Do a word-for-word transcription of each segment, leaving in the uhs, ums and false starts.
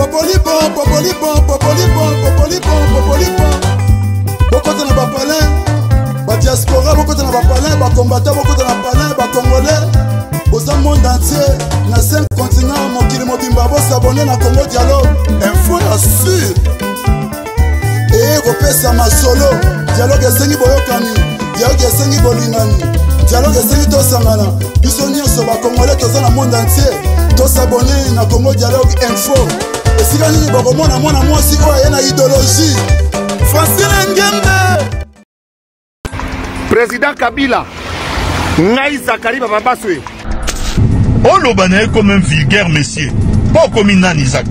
popoli bon, popoli bon, popoli bon, popoli bon, popoli bon. Beaucoup de nos palais, ba diaspora, beaucoup de nos palais, ba combattants, beaucoup de nos palais, ba congolais. Au monde entier, na cinq continents, mon kili mobimba, bo s'abonner na Congo Dialogue. Info la sûr. Et repesa ma solo. Dialogue esengi boyokani, dialogue esengi bolingani, dialogue esengi tosangana. Biso nyonso ba congolais toza na monde entier. To s'abonner na Congo Dialogue Info. Et si la ligne bakomona mwana mwasi oyo ye na idéologie. Francine Ngembe. Président Kabila. Ngai Zakari Babaswe. Olobana est comme un vulgaire monsieur. Pas comme une Isaac.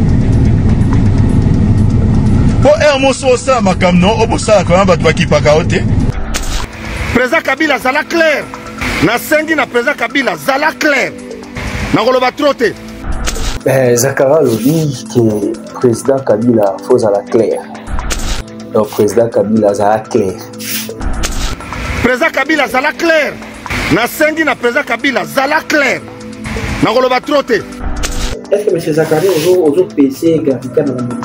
Pour un mot sur ça, ma cam non, au bossa, quand même, qui pagaote. Président Kabila, Zala clair. Na sendi na président Kabila, Zala clair. Na goloba trote. Ben, Zakara le dit que président Kabila faut Zala clair. Donc, président Kabila, Zala clair. Président Kabila, Zala clair. Na sendi na président Kabila, Zala clair. Na goloba trote. Est-ce que M. Zakari aux autres P C graphiques dans le monde?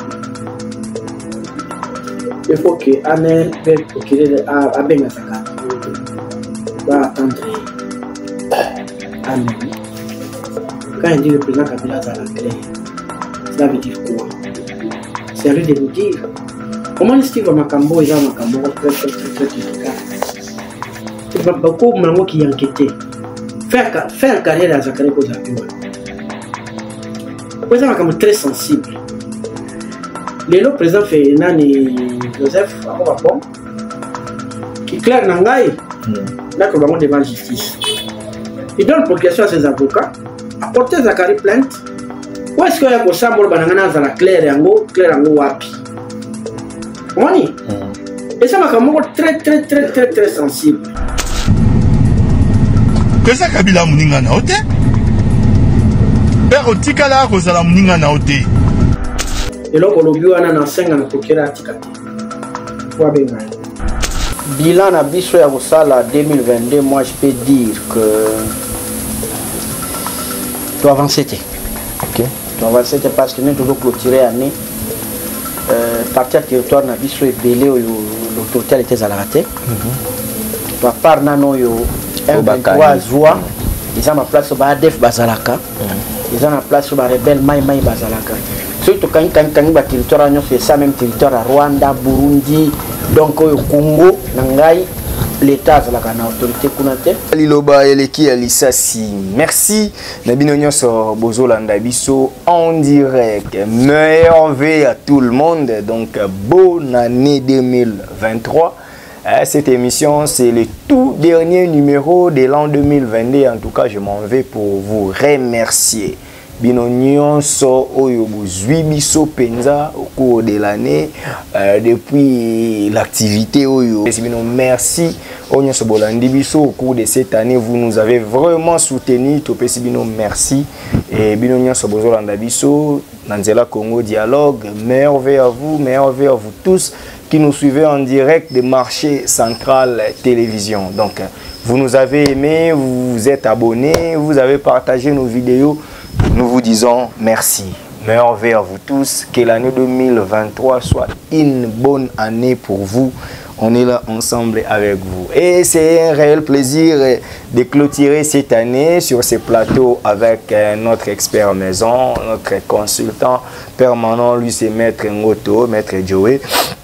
Il faut que Anne procurer à Ben Zakari va attendre Anne. Quand il dit le président Kabila a la clé, cela veut dire quoi? C'est à lui de nous dire comment est-ce qu'il va Makambo et Makambo très très très très efficace. Il va beaucoup de gens qui enquêtent. Faire faire carrière à Zakari pour Zakari. Le président est très sensible. Le président Ferdinand et Joseph Abobakon qui claire Nangaï, là que nous devant la justice. Il donne provocation à ses avocats, apporter Zakari plainte. Où est-ce qu'il y a pour ça, Banana Zala Claire et Ango, Claire Ango Wapi? On y et ça m'a très très très très très sensible. Président Kabila Mouninga Naote? Père Otikala Rosala Mouninga Naote. Et là, on a vu un enseignant à procurer à Tikati. Bilan à Bissou et Rosala deux mille vingt-deux, moi je peux dire que tu as avancé. Ok. Tu as avancé parce que nous devons clôturer l'année. Partir territoire na Bissou et Belé, l'autorité était à la raté. Par part nano yo un vingt-trois joie, ils ont ma place au Adef Bazalaka. Ils ont ma place au rebelle Maï Maï Bazalaka. Surtout quand ils ont un territoire, ils fait ça même territoire à Rwanda, Burundi, donc au Congo, Nangai, l'État de la autorité Kunate. Liloba Eleki Alisasi, merci. Nabino Nyoso Bozolanda Biso en direct. Meilleur vœu à tout le monde. Donc, bonne année deux mille vingt-trois. Cette émission, c'est le tout dernier numéro de l'an deux mille vingt-deux. En tout cas, je m'en vais pour vous remercier. Binonion so oyo bozui biso penza au cours de l'année euh, depuis l'activité oyo. Merci Onyo Sobolandi biso au cours de cette année, vous nous avez vraiment soutenu. Topesi bino merci et Binonion Sobolanda biso Nanzela Congo Dialogue. Merveille à vous, merveille à vous tous qui nous suivez en direct de Marché Central Télévision. Donc vous nous avez aimé, vous vous êtes abonnés, vous avez partagé nos vidéos. Nous vous disons merci. Merveille à vous tous. Que l'année deux mille vingt-trois soit une bonne année pour vous. On est là ensemble avec vous. Et c'est un réel plaisir de clôturer cette année sur ce plateau avec notre expert maison, notre consultant permanent, lui c'est Maître Ngoto, Maître Joey.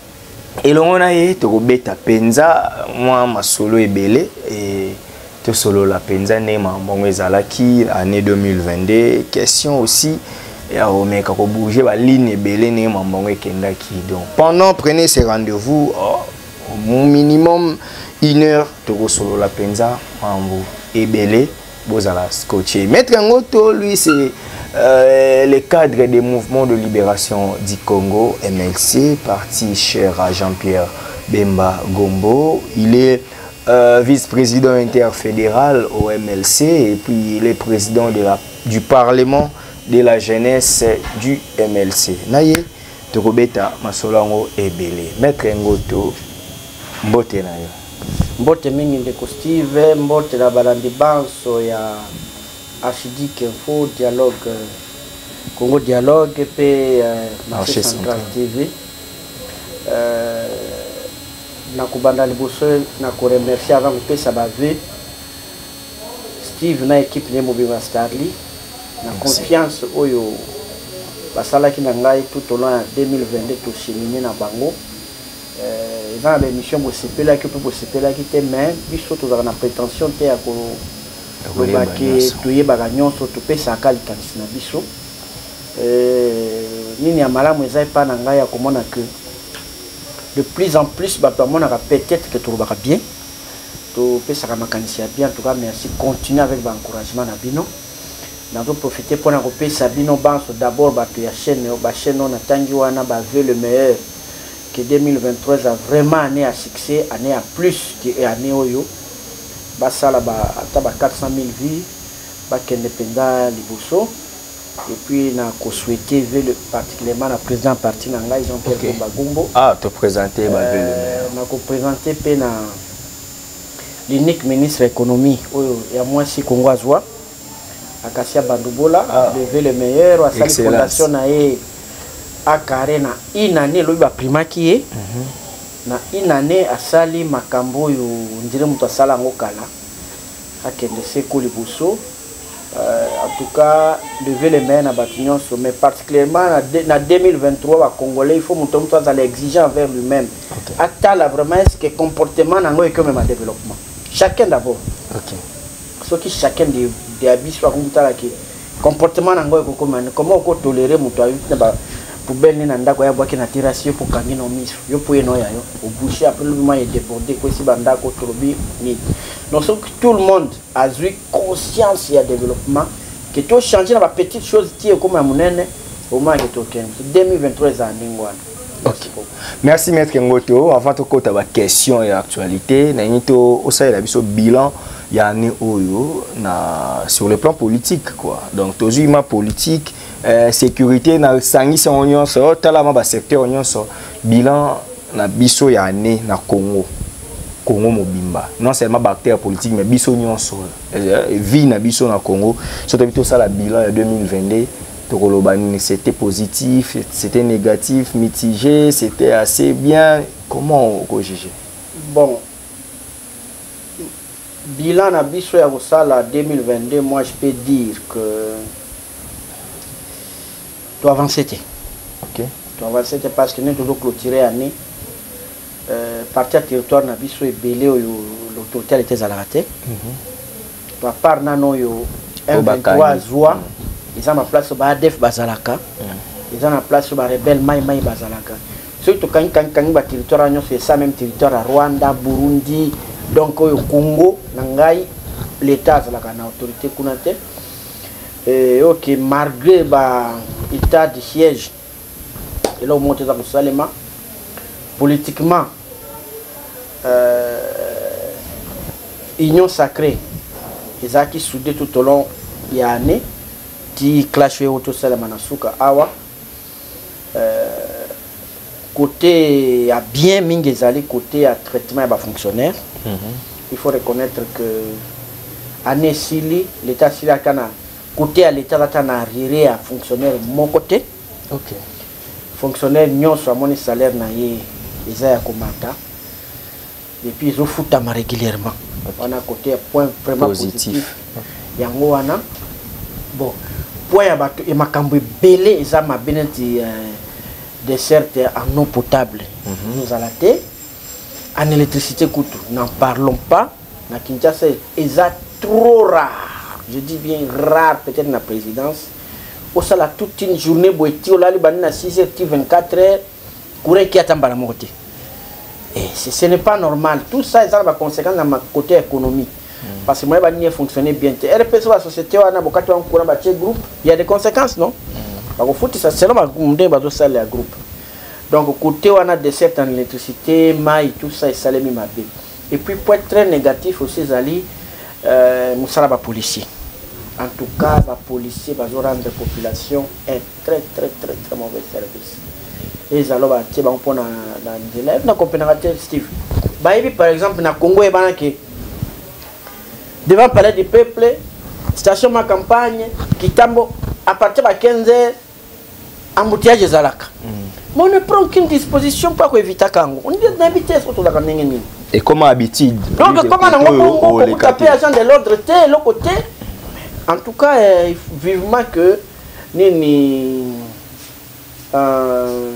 Et l'on a eu Torobeta Penza, moi ma solo est belé et solo la penza nema mbongo ezalaki année deux mille vingt-deux. Question aussi ya omeka ko bouger ba ligne belé nema mbongo ekendaki. Donc pendant prenez ces rendez-vous oh, au minimum une heure to solo la penza mambo ebelé bozala scotché. Maître Ngoto lui c'est euh, le cadre des mouvements de libération du Congo M L C, parti cher à Jean-Pierre Bemba Gombo. Il est Euh, vice-président interfédéral au M L C et puis il est président de la, du Parlement de la jeunesse du M L C. Naye, Torobeta Masolango Ebele. Maître Ngoto, mbote na yo. Mbote mingi ndeko Steve, mbote na balandi banso ya H D Info Dialogue Congo Dialogue et puis euh, Marché Central Central T V. Euh, nakubanda liboso na ko remercier avant que ça va vu Steve na équipe ne mobile Starly na confiance oyo basala ki na ngai tout au long de deux mille vingt-deux to cheminer na bango euh dans la mission bo sepela ki po sepela ki te mais biso to na prétention te ya ko ba ki toyeba nyonso to pesa kali kanisi na biso euh nini ya malamu ezai pa na ngai ya komona que de plus en plus bah peut-être que tout va bien tout peut ça bien en tout cas merci continuer avec l'encouragement na bino nous allons profiter pour nous ça bino banso d'abord bah tu chaîne ba chaîne on attend wana ba veut le meilleur que deux mille vingt-trois a vraiment année à succès année à plus que année oyo ba sala ba ata ba quatre cent mille vues ba kendependa liboso. Et puis, on a souhaité, particulièrement le président parti Nanga, ils ont fait Bagumbo. Ah, te présenter, bah, euh, on a présenté l'unique ministre de l'économie, il y a moi si Congo Azwa, Akasia Bandoubola, ah. lever le meilleur, à sa fondation à Carré, na une année, lui, il prima qui est, na une année, à Sali Makambo, on dirait que Sala Ngokala, à Kendese Kolibuso. Euh, en tout cas, lever les mains à Batinion, mais particulièrement en deux mille vingt-trois, à Congolais, il faut monter à l'exigence envers lui-même. Okay. À vraiment ce que comportement dans le même développement. Chacun d'abord. Okay. Ce qui chacun des des habits soit comme ça qui comportement dans le comment comment on peut tolérer mon toit pour ben ni nanda kwa yabwa kina tirasi pour kangi no miso yo pour no ya yo au boucher après le moment est débordé quoi si banda ko trobi ni donc tout le monde a eu conscience il y a développement que tout changer dans la petite chose qui est comme monene au moins que tout deux mille vingt-trois ans ningwana. Ok. Merci Maître Ngoto. Avant de côté la question et actualité, nañito aussi la biso bilan ya ni oyo na sur le plan politique quoi. Donc toujours ma politique euh, sécurité na sangi sa union so talama ba secteur union so bilan na biso ya ni na Congo. Congo mobimba. Non seulement bactère politique mais biso union so vie na biso na Congo. Surtout tout ça la bilan ya deux mille vingt-deux. C'était positif, c'était négatif, mitigé, c'était assez bien. Comment on juge? Bon, bilan à Bissou ya Gosala deux mille vingt-deux, moi je peux dire que tu avances. Ok. Tu avances parce que nous devons clôturer l'année. Euh, partir territoire na Bissou et belé l'autorité était à la raté. Tu part nano yo un vingt-trois juin. Ils ont ma place au Badef Bazalaka. Ils ont ma place au Rebelle Maï Maï Bazalaka. Surtout quand ils ont un territoire, c'est ça même territoire à Rwanda, Burundi, donc au Congo, Nangai, l'État a l'autorité Kunate. Et ok, malgré l'état de siège, et là on monte dans le Salema, politiquement, euh, union sacrée, ils ont qui soudé tout au long de l'année. Qui clash auto salama na suka awa euh, côté a bien mingezali côté à traitement et fonctionnaire. Mm -hmm. Il faut reconnaître que année sili l'état sili kana côté à l'état là kana arriéré à fonctionnaire mon côté. OK. Fonctionnaire nyonso amoni salaire na ye eza ya komata et puis ils ont foutu régulièrement. Okay. On a côté point vraiment positif. positif. Yango wana bon point à bateau et ma cambo belé et ça m'a bien dit dessert en eau potable. Nous à la thé en électricité couteau n'en parlons pas. Na Kinshasa est trop rare, je dis bien rare peut-être la présidence au sala toute une journée boiti au lali banina six heures vingt-quatre heures courir qui attend la moitié et ce n'est pas normal. Tout ça ça a des conséquences dans ma côté économique. Parce que moi, je fonctionner bien. R P C, la société, on a beaucoup de groupe. Il y a des conséquences, non? Parce que foot, c'est seulement un salaire groupe. Donc, côté, on a des certaines électricité, maille, tout ça, et ça, les mêmes. Et puis, pour être très négatif aussi, Zali, nous sommes des policiers. En tout cas, les policiers vont rendre la population un très, très, très, très mauvais service. Et ils allons partir dans les élèves. Nous comprenons, Steve. Par exemple, dans le Congo, il y a devant le palais du peuple, station ma campagne, Kitambo, à partir de quinze heures, embouteillage ezalaka. Mais on ne prend aucune disposition pour éviter Kango. On dit d'inviter ce que la ningini. Et comment habitude? Donc comment on peut taper agent de l'ordre T l'autre côté. En tout cas, euh, vivement que nini euh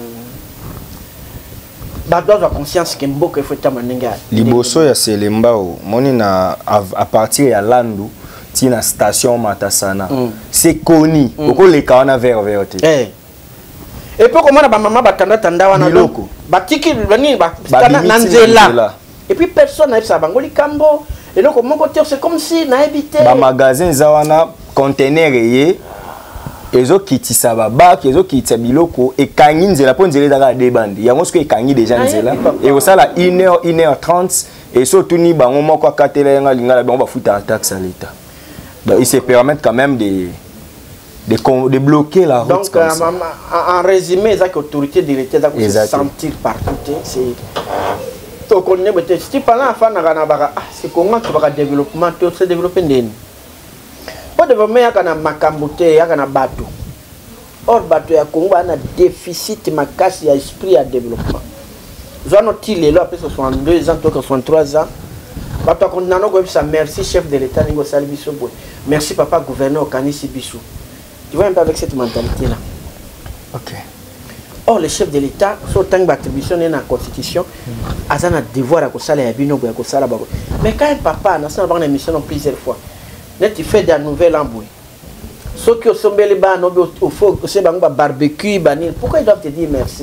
badois de conscience que mboka faut tamaninga. Liboso ya Selembao, moni na à partir ya Landu, tina station Matasana. Mm. C'est connu. Mm. Oko le kawana vers vers. Eh. Et puis comment ba maman batanda tanda wana loko. Batiki bani ba nanzela. Et puis personne n'a ça bangoli kambo. Et donc mon côté c'est comme si na habité. Ba magasin zawana conteneur yé. Ezo kitisa babak, ezo kitisa biloko et kangi nzela po nzela daga debandi. Yango ce que kangi déjà nzela. Et au ça la une heure, une heure trente et surtout ni bango moko katela nga lingala ba futa taxe à l'état. Donc ils se permettent quand même de de, de bloquer la route. Donc euh, en, en résumé, les autorités de l'État doivent se sentir partout. C'est donc on est peut-être si pendant la fin c'est comment tu vas développer, tu vas développer des pas de vraiment y a makambote y a bateau. Or bateau ya Congo a un déficit makasi ya esprit à développement. Zoanotil est là après soixante-deux ans, soixante-trois ans. Bateau continent comme ça. Merci chef de l'État Ningo Salibiso. Merci papa gouverneur Kanisi Bissou. Tu vois un peu avec cette mentalité-là. Ok. Or, le chef de l'État, sur tant d'attribution dans la Constitution, a un devoir à faire à bino à faire. Mais quand un papa, nous avons une émission plusieurs fois, tu fais des nouvelles embouées. Ceux qui sont les bas, au fond, c'est un barbecue, pourquoi ils doivent te dire merci?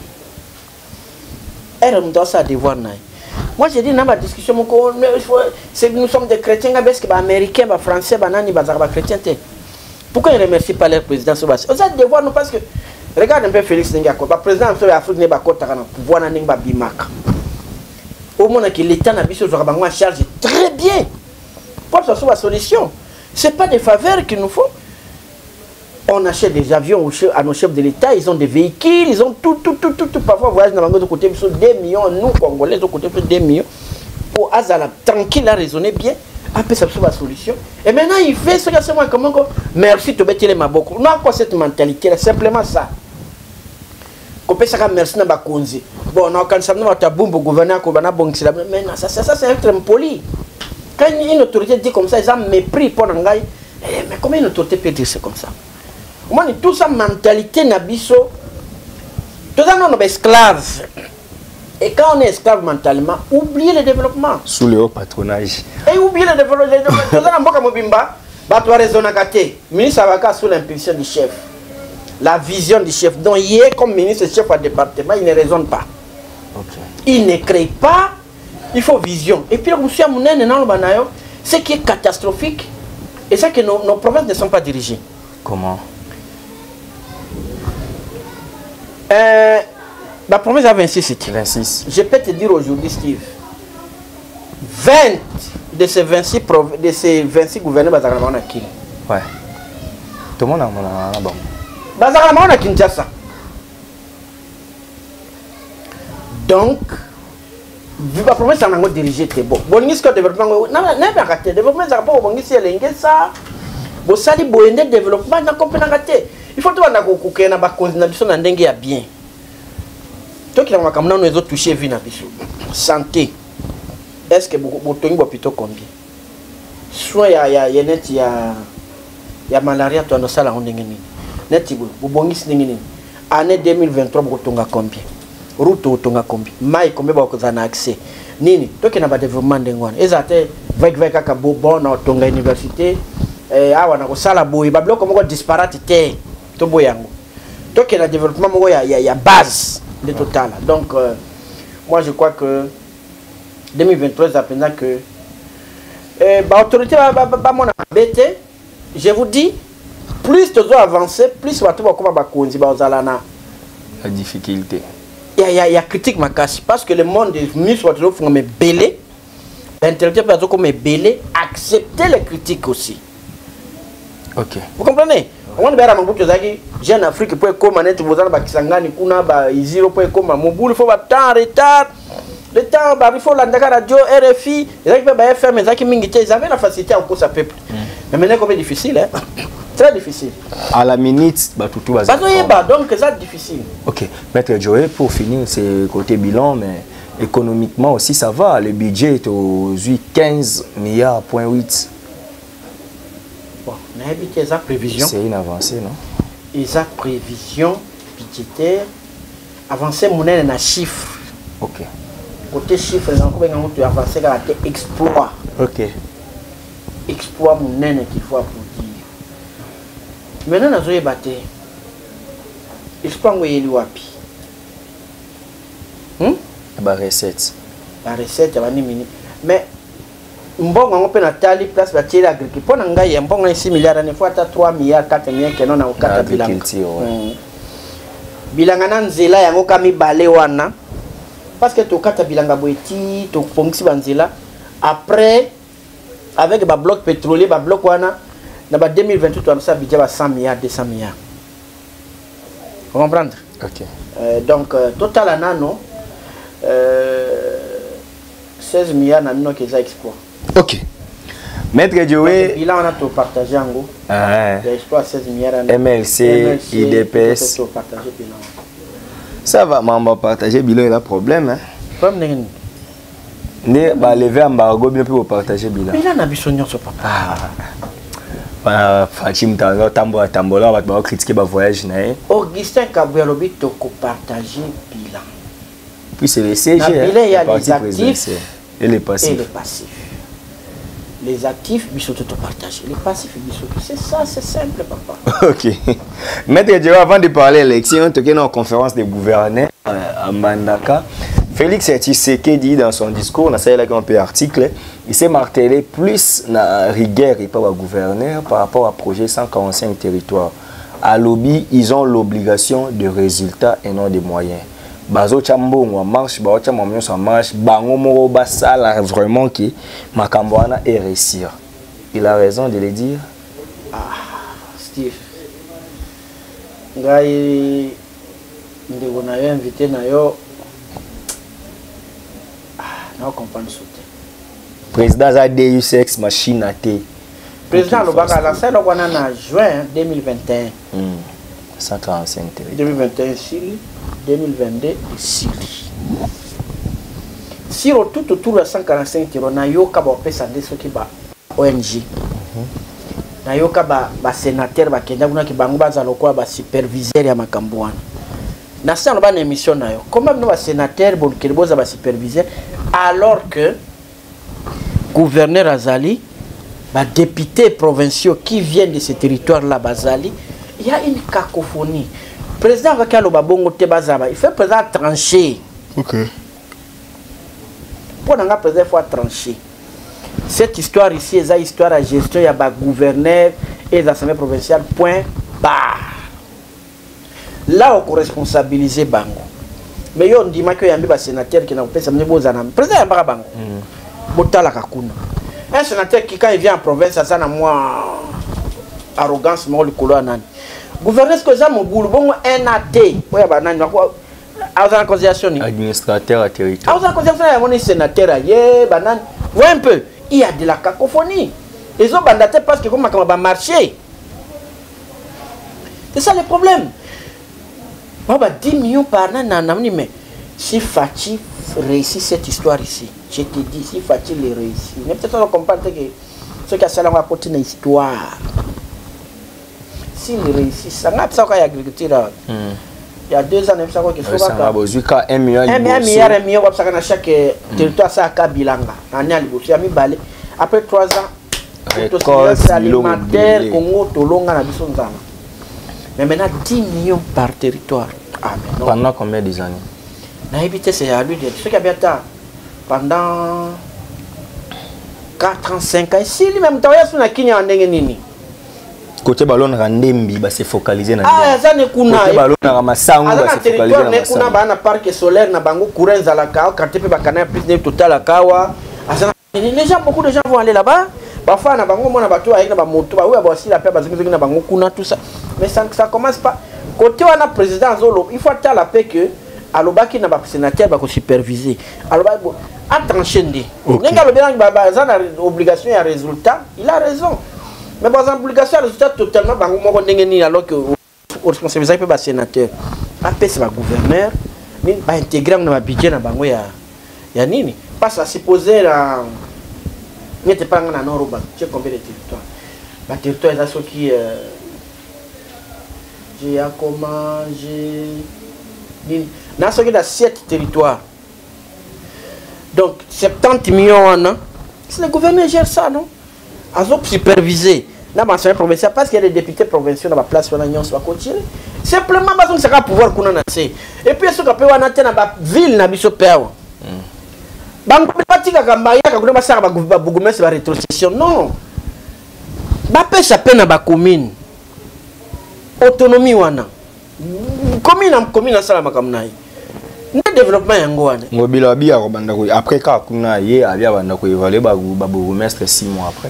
Elle me doit ça devoir. Moi, j'ai dit dans ma discussion, nous sommes des chrétiens, les américains, les français, les chrétiens. Pourquoi ils ne remercient pas leur président Sobasi? On a des devoirs, parce que, regarde un peu Félix Nengako, le président de l'Afrique n'est pas content de pouvoir n'aller pas bimaka. Au moins que l'État n'a pas besoin de charge très bien. Pour que ce soit la solution. Ce n'est pas des faveurs qu'il nous faut. On achète des avions à nos chefs de l'État, ils ont des véhicules, ils ont tout, tout, tout, tout, tout. Parfois, voyage dans le côté, ils deux millions, nous, Congolais, de côté, deux millions. Pour Azala, tranquille, à raisonner bien. Après, ça la solution. Et maintenant, il fait ce que c'est moi. Comment merci, tu bêtis les maboko. Non, quoi cette mentalité-là? Simplement ça. Qu'on peut ça, merci, n'a pas conzi. Bon, on a quand ça nous a tabou, le gouverneur, qu'on a bon, c'est la même. Mais ça, ça, c'est un très poli. Quand une autorité dit comme ça, ils ont mépris pour un gars. Mais comment une autorité peut dire c'est comme ça? Moi, toute sa mentalité n'a biso. Tout ça, on est esclaves. Et quand on est esclave mentalement, oubliez le développement. Sous le haut patronage. Et oubliez le développement. Tout ça, on a raison à gâter. Ministre Avaka sous l'impulsion du chef. La vision du chef. Donc, il est comme ministre chef à département, il ne raisonne pas. Okay. Il ne crée pas. Il faut vision. Et puis, ce qui est catastrophique, et c'est que nos, nos provinces ne sont pas dirigées. Comment? euh, La province a vingt-six sites. vingt-six. Je peux te dire aujourd'hui, Steve, vingt de ces vingt-six, de ces vingt-six gouverneurs Bazarama Kili. Ouais. Tout le monde a bon. Bazarama Kinshasa. Donc, vu la province en dirigé, c'est bon. Bon, il y a un développement. Non, non, non, le développement, c'est bon. Bon, ici, il y a ça. Bon, ça, il y a un développement, il y a un raté. Il faut que tu aies une coordination bien. Toi qui as touché vie santé, est-ce que vous avez plutôt combien? Soit il y a il y a il y a malaria, tu as ça là on est net vous bongis n'ingini année deux mille vingt-trois vous avez combien? Route vous avez combien? Mai combien vous avez accès? Nini toi qui n'as pas développement d'engouane exacte avec avec à bon na tonga université eh awa na ko sala boy ba bloc comme disparate té to boyango toi qui na développement il y a il y a base de total. Donc, euh, moi je crois que deux mille vingt-trois, ça pendant que l'autorité va m'embêter. Je vous dis, plus tu dois avancer, plus tu vas trouver comment la difficulté. Il y a, y a critique ma casse parce que le monde est mis sur le fond, mais belé. L'intellectuel peut être comme belé, accepter les critiques aussi. Ok. Vous comprenez? On va faire un peu de jeune Afrique pour comme on est vous allez bakisangani kuna ba iziro pour comme mobile faut temps retard le temps bah il faut la radio R F I les qui ba F M les qui mingité ils avaient la facilité à cause ça peuple mais maintenant comme difficile hein Très difficile. À la minute, bah, tout tout va se faire. Donc, c'est difficile. Ok. Maître Joël, pour finir, c'est côté bilan, mais économiquement aussi, ça va. Le budget est aux quinze milliards, point huit. Bon, on a habité les prévisions. C'est une avancée, non? Les prévisions budgétaires, avancées, mon est un chiffre. Ok. Côté chiffre, on a avancé à exploit. Ok. Exploit, mon est qu'il faut applaudir. Maintenant, nous avons battu. Exploit, on est wapi. Hum? La recette. La recette, elle va mais mbongo on peut natali place bâtir l'agriculture pour n'engager mbongo six milliards il faut à trois milliards quatre milliards que non na okata bilan bilanga na nzela yango kami balé wana parce que to kata bilanga boeti to pongisi banzela après avec ba bloc pétrolier ba bloc wana na ba deux mille vingt-huit on a budget ba cent milliards deux cents milliards. Vous comprenez? OK. Euh, donc euh, total anano euh, seize milliards na mino que ça exploit. Ok. Maître Joé. Il a tout partagé en gros. Ah. Exploit seize milliards. M L C, I D P S. Ça va, mais on va partager bilan, il a problème. Hein? Problème. Ne va lever embargo bien pour partager bilan. Il a un abissonnion sur papa. Ah. Fatim Tango, Tambo, Tambola, on va critiquer le voyage. Augustin Kaboualobi, tu peux partager bilan. Puis c'est le C G. Il y a les actifs et les passifs. Et les passifs. Les actifs, ils sont tout partagés. Les passifs, ils sont tout. C'est ça, c'est simple, papa. Ok. Maître Dieu, avant de parler élection, on est en conférence des gouverneurs à Mandaka. Félix Tshisekedi, dans son discours, on a fait un peu article, il s'est martelé plus la rigueur et pas le gouverneur par rapport au projet cent quarante-cinq territoires. À lobby, ils ont l'obligation de résultats et non de moyens. Bazo chambongo en marche, ba chamamyo en marche, bango moro basala vraiment qui makambwana est réussir. Il a raison de le dire. Ah, Steve. Ngai ndeko na yo invité na yo. Ah, na comprendre sauter. Président a D U C X machine à té. Président Lobaka la salle on a en juin deux mille vingt et un. Hmm. cent quarante-cinq deux mille vingt et un Chili. deux mille vingt-deux ici. Si on tout autour de cent quarante-cinq tirs, on a eu un O N G. On a eu un sénateur qui a un superviseur à Makambouane. Dans cette émission, comment un sénateur qui a un superviseur alors que le gouverneur Azali, les députés provinciaux qui viennent de ce territoire-là, il y a une cacophonie. Le président il fait président trancher. Ok. Pour le président, il faut trancher. Cette histoire ici, c'est une histoire de gestion, il y a des gouverneurs et des assemblées provinciales, point barre. Là, on responsabilise Bango. Mais on dit qu'il y a un sénateur qui n'a pas de beaux années. Le président, il y a Bango. Un sénateur qui, quand il vient en province, ça a moins arrogance, mais il y a un gouverneur ce que ça mon boulot bon N A T oya banani nako en considération administrateur à territoire en considération ya mon sénateur ye banani voyez un peu il y a de la cacophonie les autres bandatés parce que comment comment va marcher c'est ça le problème baba dix millions par an nanamni mais si Fati réussit cette histoire ici je te dis si Fati le réussit mais peut-être on comprend que ce qui a ça va porter une histoire. S'il réussit, ça n'a pas de agriculture. Il y a deux ans, il faut un milliard un milliard, un milliard, à chaque territoire, ça a bilanga. Après trois ans, récolte alimentaire, Congo, Tolonga, Nabisonzana. Mais maintenant, dix millions par territoire. Ah, pendant combien d'années? N'habité, c'est à lui de ce qui a bien pendant quatre ans, cinq ans. Si lui-même, tu as vu qu'il y a un Nini. Côté ballon Randembi, bah c'est focalisé dans ah ça ne kuna côté ballon Ramasango, bah c'est focalisé dans ne kuna ba na parc solaire na bango courant za la kao quand pe ba kana plus de total la kawa les gens beaucoup de gens vont aller là-bas parfois na bango mona bato avec na ba moto ba oui ba aussi la paix ba zingi na bango kuna tout ça mais ça ça commence pas côté on a président Zolo il faut attendre la paix que alobaki na ba sénateur ba ko superviser aloba a tranché ndi nenga le bien ba za na obligation et résultat il a raison. Mais par exemple, l'obligation de résultat totalement, alors que le responsabilité peut être sénateur. Après, c'est le gouverneur, il va intégrer dans le budget de la nini. Parce que supposer la. Il n'était pas en Nord, tu sais combien de territoires. Le territoire, c'est ce qui. J'ai à comment, j'ai. Dans ce qui est sept territoires. Donc, soixante-dix millions, c'est le gouverneur qui gère ça, non? Ils ont supervisé. Dans l'Assemblée provinciale, parce qu'il y a des députés provinciaux dans la place où on va continuer. Simplement, parce que c'est un pouvoir qu'on a naissé. Et puis, ce qu'on peut avoir dans la ville, dans la père. Donc, pas dire que les gens qui ont rétrocession. Non. Ils ont peine dans la commune. Autonomie. Commune en commune, ça va comme le développement est ngobila après quand on a eu à évaluer le bourgmestre six mois après.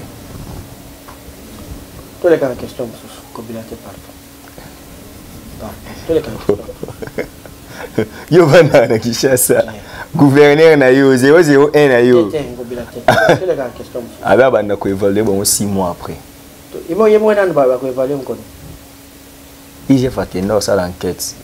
Tous les cas de question, Kobila te parle. Tous les cas de question. Yo bana na Kinshasa. Gouverneur na yo zéro zéro un na yo. Tous les cas de question. Abia bana ko évaluer bon six mois après. Il mo yemo na ba ko évaluer mon. I G F a tenu ça l'enquête.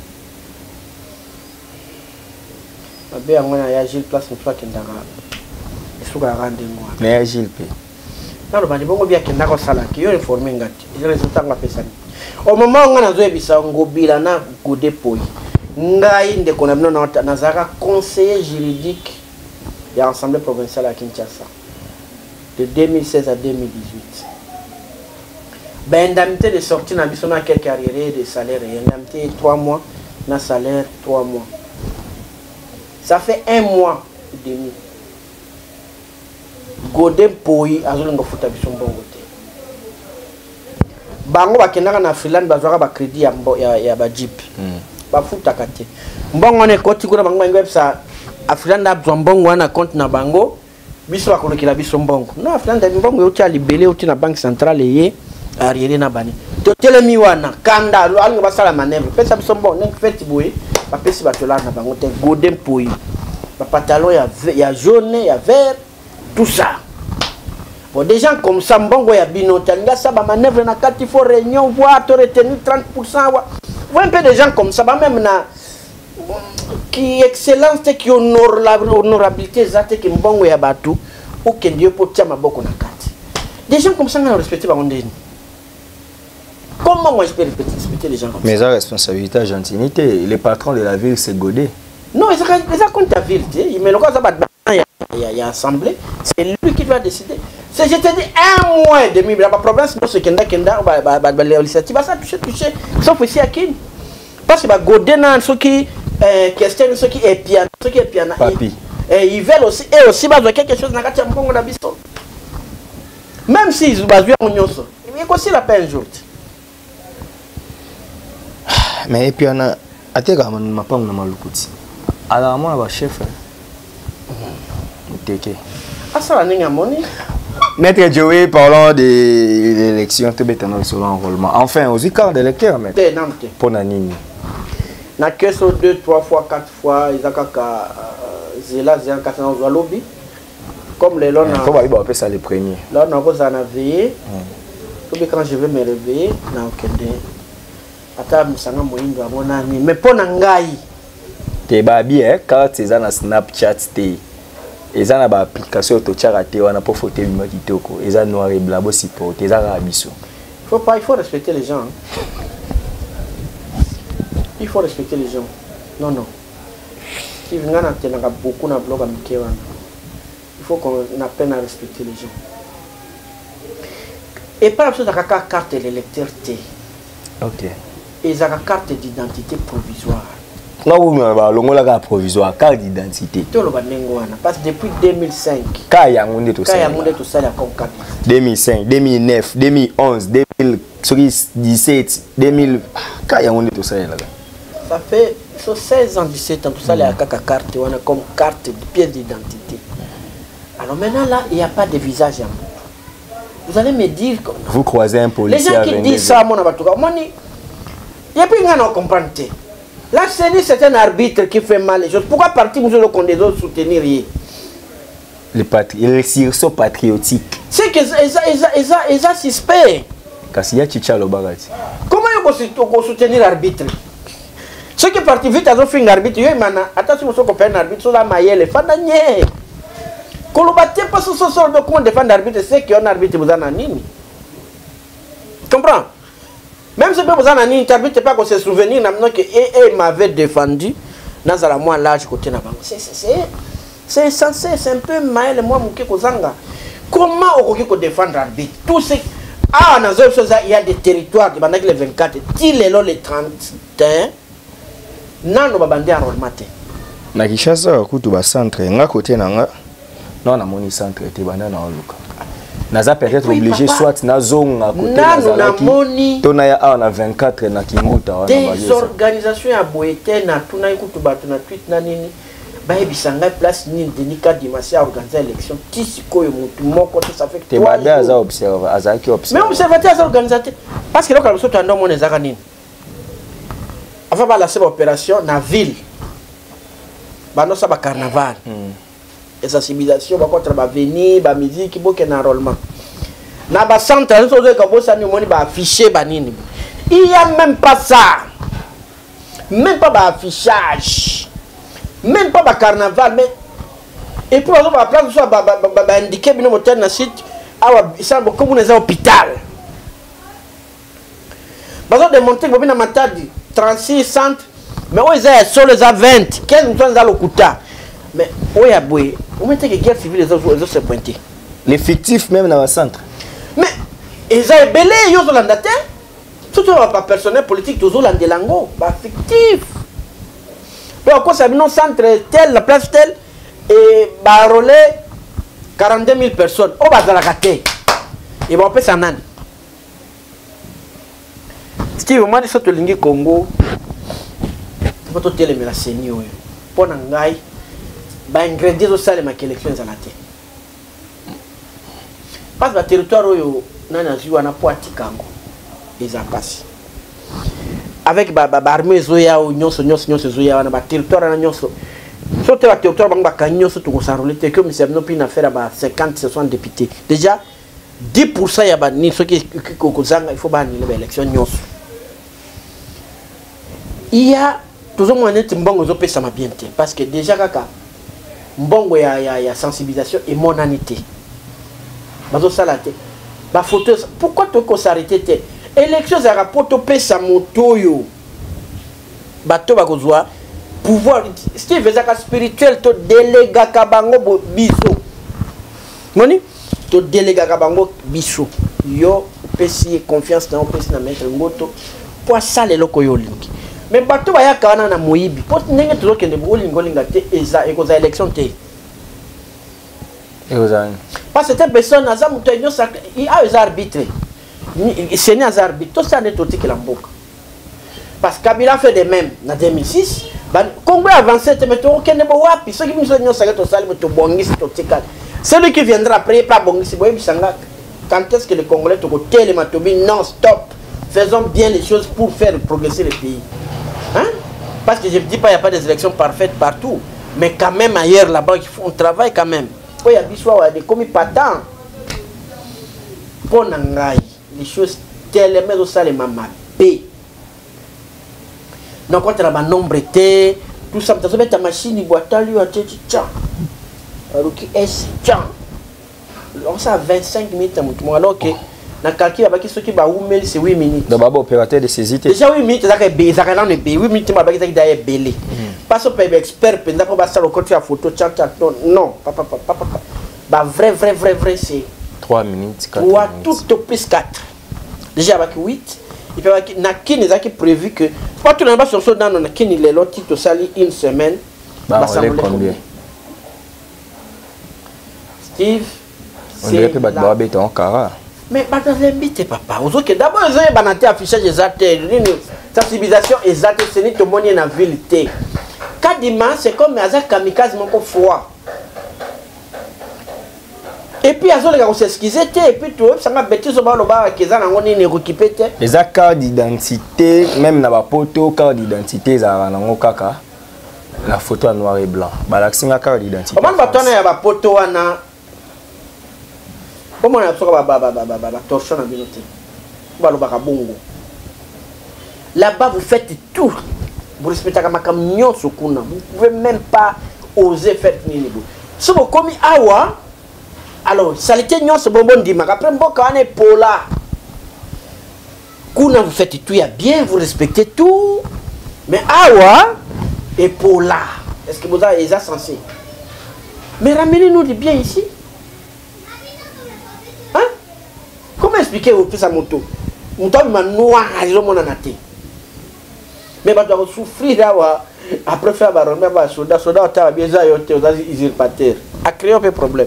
Abe angona ya Gilles place une fois qu'il ndanga. Isuka rande moi. Mais Gilles pe. Non, le bongo bien qu'il n'a pas ça là, qui est informé ngati. Les résultats nga pesa. Au moment où on a zoé bisa ngobila na godé poi. Ngai nde kona bino na nazaka conseiller juridique de l'Assemblée provinciale à Kinshasa de deux mille seize à deux mille dix-huit. Ben indemnité de sortie na biso na quelques arriérés de salaire et indemnité trois mois na salaire trois mois. Ça fait un mois et demi. Godem poi azolinga futa biso mbongo te. Bango bakendaka na freelance bazwaka ba crédit ya ya, ya ba jeep. Mm. Ba futa kate. Mbongo ne koti kuna bango ngwe psa afranda abzwa mbongo na compte na bango biso bakolokela biso mbongo. No afranda mbongo yoti alibele yoti na banque centrale ye arriéré na bani. To telemi wana kanda lo alinga basala manevre. Pesa biso mbongo ne feti boye ba pesi batola na bango te godem poi. Ba pantalon ya ya jaune ya vert tout ça. Bon, des gens comme ça, Mbongo ya bino, tanga ça, ba manœuvre na quatre, il faut réunion, voir, te retenir trente pour cent. Vous un peu des gens comme ça, même na qui excellence, qui honore l'honorabilité, zate qui Mbongo ya batu, ou qui Dieu peut tirer ma boko na carte. Des gens comme ça, on respecte pas on. Comment moi je peux respecter les gens comme ça? Mais la responsabilité, gentilité, les patrons de la ville, c'est Godé. Non, ils ont compte ta ville, il met le cas il y a assemblée, c'est lui qui doit décider. C'est, je te dis, un mois et demi, la province, non, c'est Kenda Kenda, l'initiative, ça touche, touche, sauf ici à Kin. Parce que Godena, ceux qui questionnent, ceux qui est piano, ceux qui est piano, ils veulent aussi, et aussi, quelque chose dans le Congo d'Abisso. Même s'ils ont besoin de nous, il y a aussi la peine jour. Mais et puis, on a, à tes gars, on m'a pas mal écouté. Alors, moi, le chef. Ah, ça, on monnaie. Maître Joey, parlons de l'élection, tu es sur l'enrôlement. Enfin, aux écarts d'électeurs, maître. Pour Nanini. Na que sur deux, trois fois, quatre fois, ils ont zéla, zéla, quatre ans, lobby. Comme les lois. Il faut appeler ça les premiers. Là, on a besoin de veiller. Quand je vais me réveiller, na okende. Attends, ça n'a moyen de mon ami. Mais pour Nangaï. T'es babi, hein, quand tu es dans Snapchat, t'es. Ils ont une application qui est ratée, on a pas photo de Makitoko. Ils ont noir et blanc, ils ont des arabiso. Il faut pas, il faut respecter les gens. Il faut respecter les gens. Non, non. Si vous avez beaucoup de blogs à Mikewana, il faut qu'on apprenne à respecter les gens. Et par exemple, il y a une carte de l'électeur T. Ok. Et il y a une carte d'identité provisoire. Non, vous avez une provisoire, carte d'identité. Parce que depuis deux mille cinq, deux mille cinq, deux mille neuf, deux mille onze, deux mille dix-sept, deux mille. Ça fait seize ans, dix-sept ans, tout ça, il y a une carte comme carte de pièce d'identité. Alors maintenant, là, il n'y a pas de visage. Vous allez me dire. Vous croisez un policier. Les gens qui disent ça, mon abatoua, il n'y a plus rien à comprendre. Là, c'est un arbitre qui fait mal les choses. Pourquoi partir vous allez soutenir les patri les sursaut patriotiques. C'est que ils ont suspect. kasi ya chicha lobakati. Comment vous soutenir l'arbitre? Ceux qui partent vite, ils ont fait un arbitre. Attention, ceux qui ont un arbitre, ils ont maillé les fans. Quand on ne pas sur ce sol, comment défendre l'arbitre, c'est qu'il y a un arbitre qui vous en a nini. Comprends? Même si vous en a nini, l'arbitre pas qu'on se souvenir que il m'avait défendu dans la moi l'âge côté là-bas. C'est insensé, c'est un peu maïle moi mouké kozanga. Comment on peut défendre l'arbitre? Tout ce ah, dans une chose, il y a des territoires qui pendant les vingt-quatre, il est là les trente et un. Non, nous bandé à Rolmate. Na Kishasa kutu ba centre nga côté nanga. Non na moni centre te banda na oluka. Naza peut-être obligé soit na zone à côté na Zalaki. Tona ya a na vingt-quatre na Kimuta wana ba. Des organisations à Boete na tuna kutu ba tuna tweet na nini. Ba ebisanga place nini denika dimanche à organiser l'élection. Tisiko yo mutu moko ça fait te banda aza observer azaki observer. Mais observateur za organisateur parce que là quand so tando mona zaka nini. Avant de lancer l'opération dans la ville, il y a un carnaval. Et sensibilisation contre la venue, la musique, il y a un enrôlement. Dans le centre, il y a affiché. Il n'y a même pas ça. Même pas d'affichage. Même pas de carnaval. Mais... Et puis, on va indiquer dans le site, il y a beaucoup d'hôpital. On va démontrer que vous avez trente-six centres, mais où ils sont les vingt, quinze nous dans le Kouta. Mais où il y a boué, où mettez que guerre civile les autres se pointer. L'effectif même dans le centre. Mais ils ont belé, ils ont l'andate. Surtout pas personnel politique, tous ont l'andelango, pas fictif. Donc quoi ça vient au centre tel, la place telle, et barolé quarante-deux mille personnes. Au bas de la gâté. Ils vont appeler ça nan. Steve, moi, je suis au Congo. Il faut que tu aies la seigneur. Pour que tu aies des ingrédients qui sont les élections. Parce que le territoire où on a un poids ils ont passé. Avec l'armée Zoya ou Nyos, Nyos, Nyos, Zoya, on a un territoire à Nyos. Sur le territoire, on a un Nyos, tout s'enrouler. Comme c'est une affaire à cinquante, soixante députés. Déjà, dix pour cent il y a des gens qui il faut bannir l'élection Nyos. Il y a toujours moins de mbongo zo pesa mabiente parce que déjà kaka mbongo ya ya ya sensibilisation et monanité bazo salate ba photo pourquoi tu ko s'arrêter te élection za rapport to pesa moto yo bato bakozwa pouvoir Steve zaka spirituel to déléga kabango biso moni to déléga kabango biso yo pesi confiance dans pesi na maître ngoto pour ça les loko yo lingi. Mais bato baya kana na moyibi pot ndenge tuzoke ne bolingo linga te eza ekoza élection te ezan parce que cette personne aza muto nyo sa il a les arbitres c'est né az arbitre tout ça ne toti que la mboka parce que Kabila fait de même en deux mille six ban Congo avancé te meto okende bo wapi ceux qui nous nyo sa to sali to bongisi to tikal celui qui viendra après pas bongisi boye bisanga quand est-ce que les Congolais to ko télé matobi non stop faisons bien les choses pour faire progresser le pays. Hein? Parce que je ne dis pas qu'il n'y a pas des élections parfaites partout. Mais quand même ailleurs là-bas, on travaille quand même. Il y a des commis patents. Pour les choses telles, mais aussi les mamans. Donc quand on a un nombre de tout ça, tu as ta machine, tu as ta machine, tu as vingt-cinq minutes. Alors que na calcul avec ceux qui ba oumel c'est huit minutes. D'abord opérateur de saisie. Déjà huit minutes ça que bé ça là ne bé huit minutes ma bagage d'ailleurs belé. Pas au pebe expert pendant pour passer le côté à photo chat chat non papa papa papa. Ba vrai vrai vrai vrai c'est trois minutes quatre minutes. Tout au plus quatre. Déjà avec huit il peut avec na kini ça qui prévu que pas tout le monde sur dans na kini les lots to sali une semaine. Bah ça vaut combien? Steve on dirait que ba ba béton cara. Mais pas papa. Vous que d'abord ils ont banaté affichage exact, sensibilisation exacte, c'est ni tout le monde dans la ville. Kadima c'est comme Azak kamikaze mon froid. Et puis azo les gars s'excuser et puis tout ça m'a bêtise au bas le bas qui ça ngoni ni récupérer. Les cartes d'identité même na ba poto carte d'identité za nango kaka. La photo en noir et blanc. Ba la singa carte d'identité. Comment va tourner ya ba poto wana? Comment on a besoin de la torsion à binoté? Là-bas, vous faites tout. Vous respectez ma camion sur Kuna. Vous ne pouvez même pas oser faire nini. Si vous commis awa, alors ça l'était nyon ce bonbon dit après bon quand on est pola. Kuna vous faites tout, il y a bien, vous respectez tout. Mais awa et pola. Est-ce que vous avez les censé? Mais ramenez-nous du bien ici. Hein? Comment expliquer au plus à moto? Moto m'a noir, ils ont mon anaté. Mais bah doit souffrir là après faire baron mais bah soda soda ta bien ça yote aux usurpateurs a créé un peu problème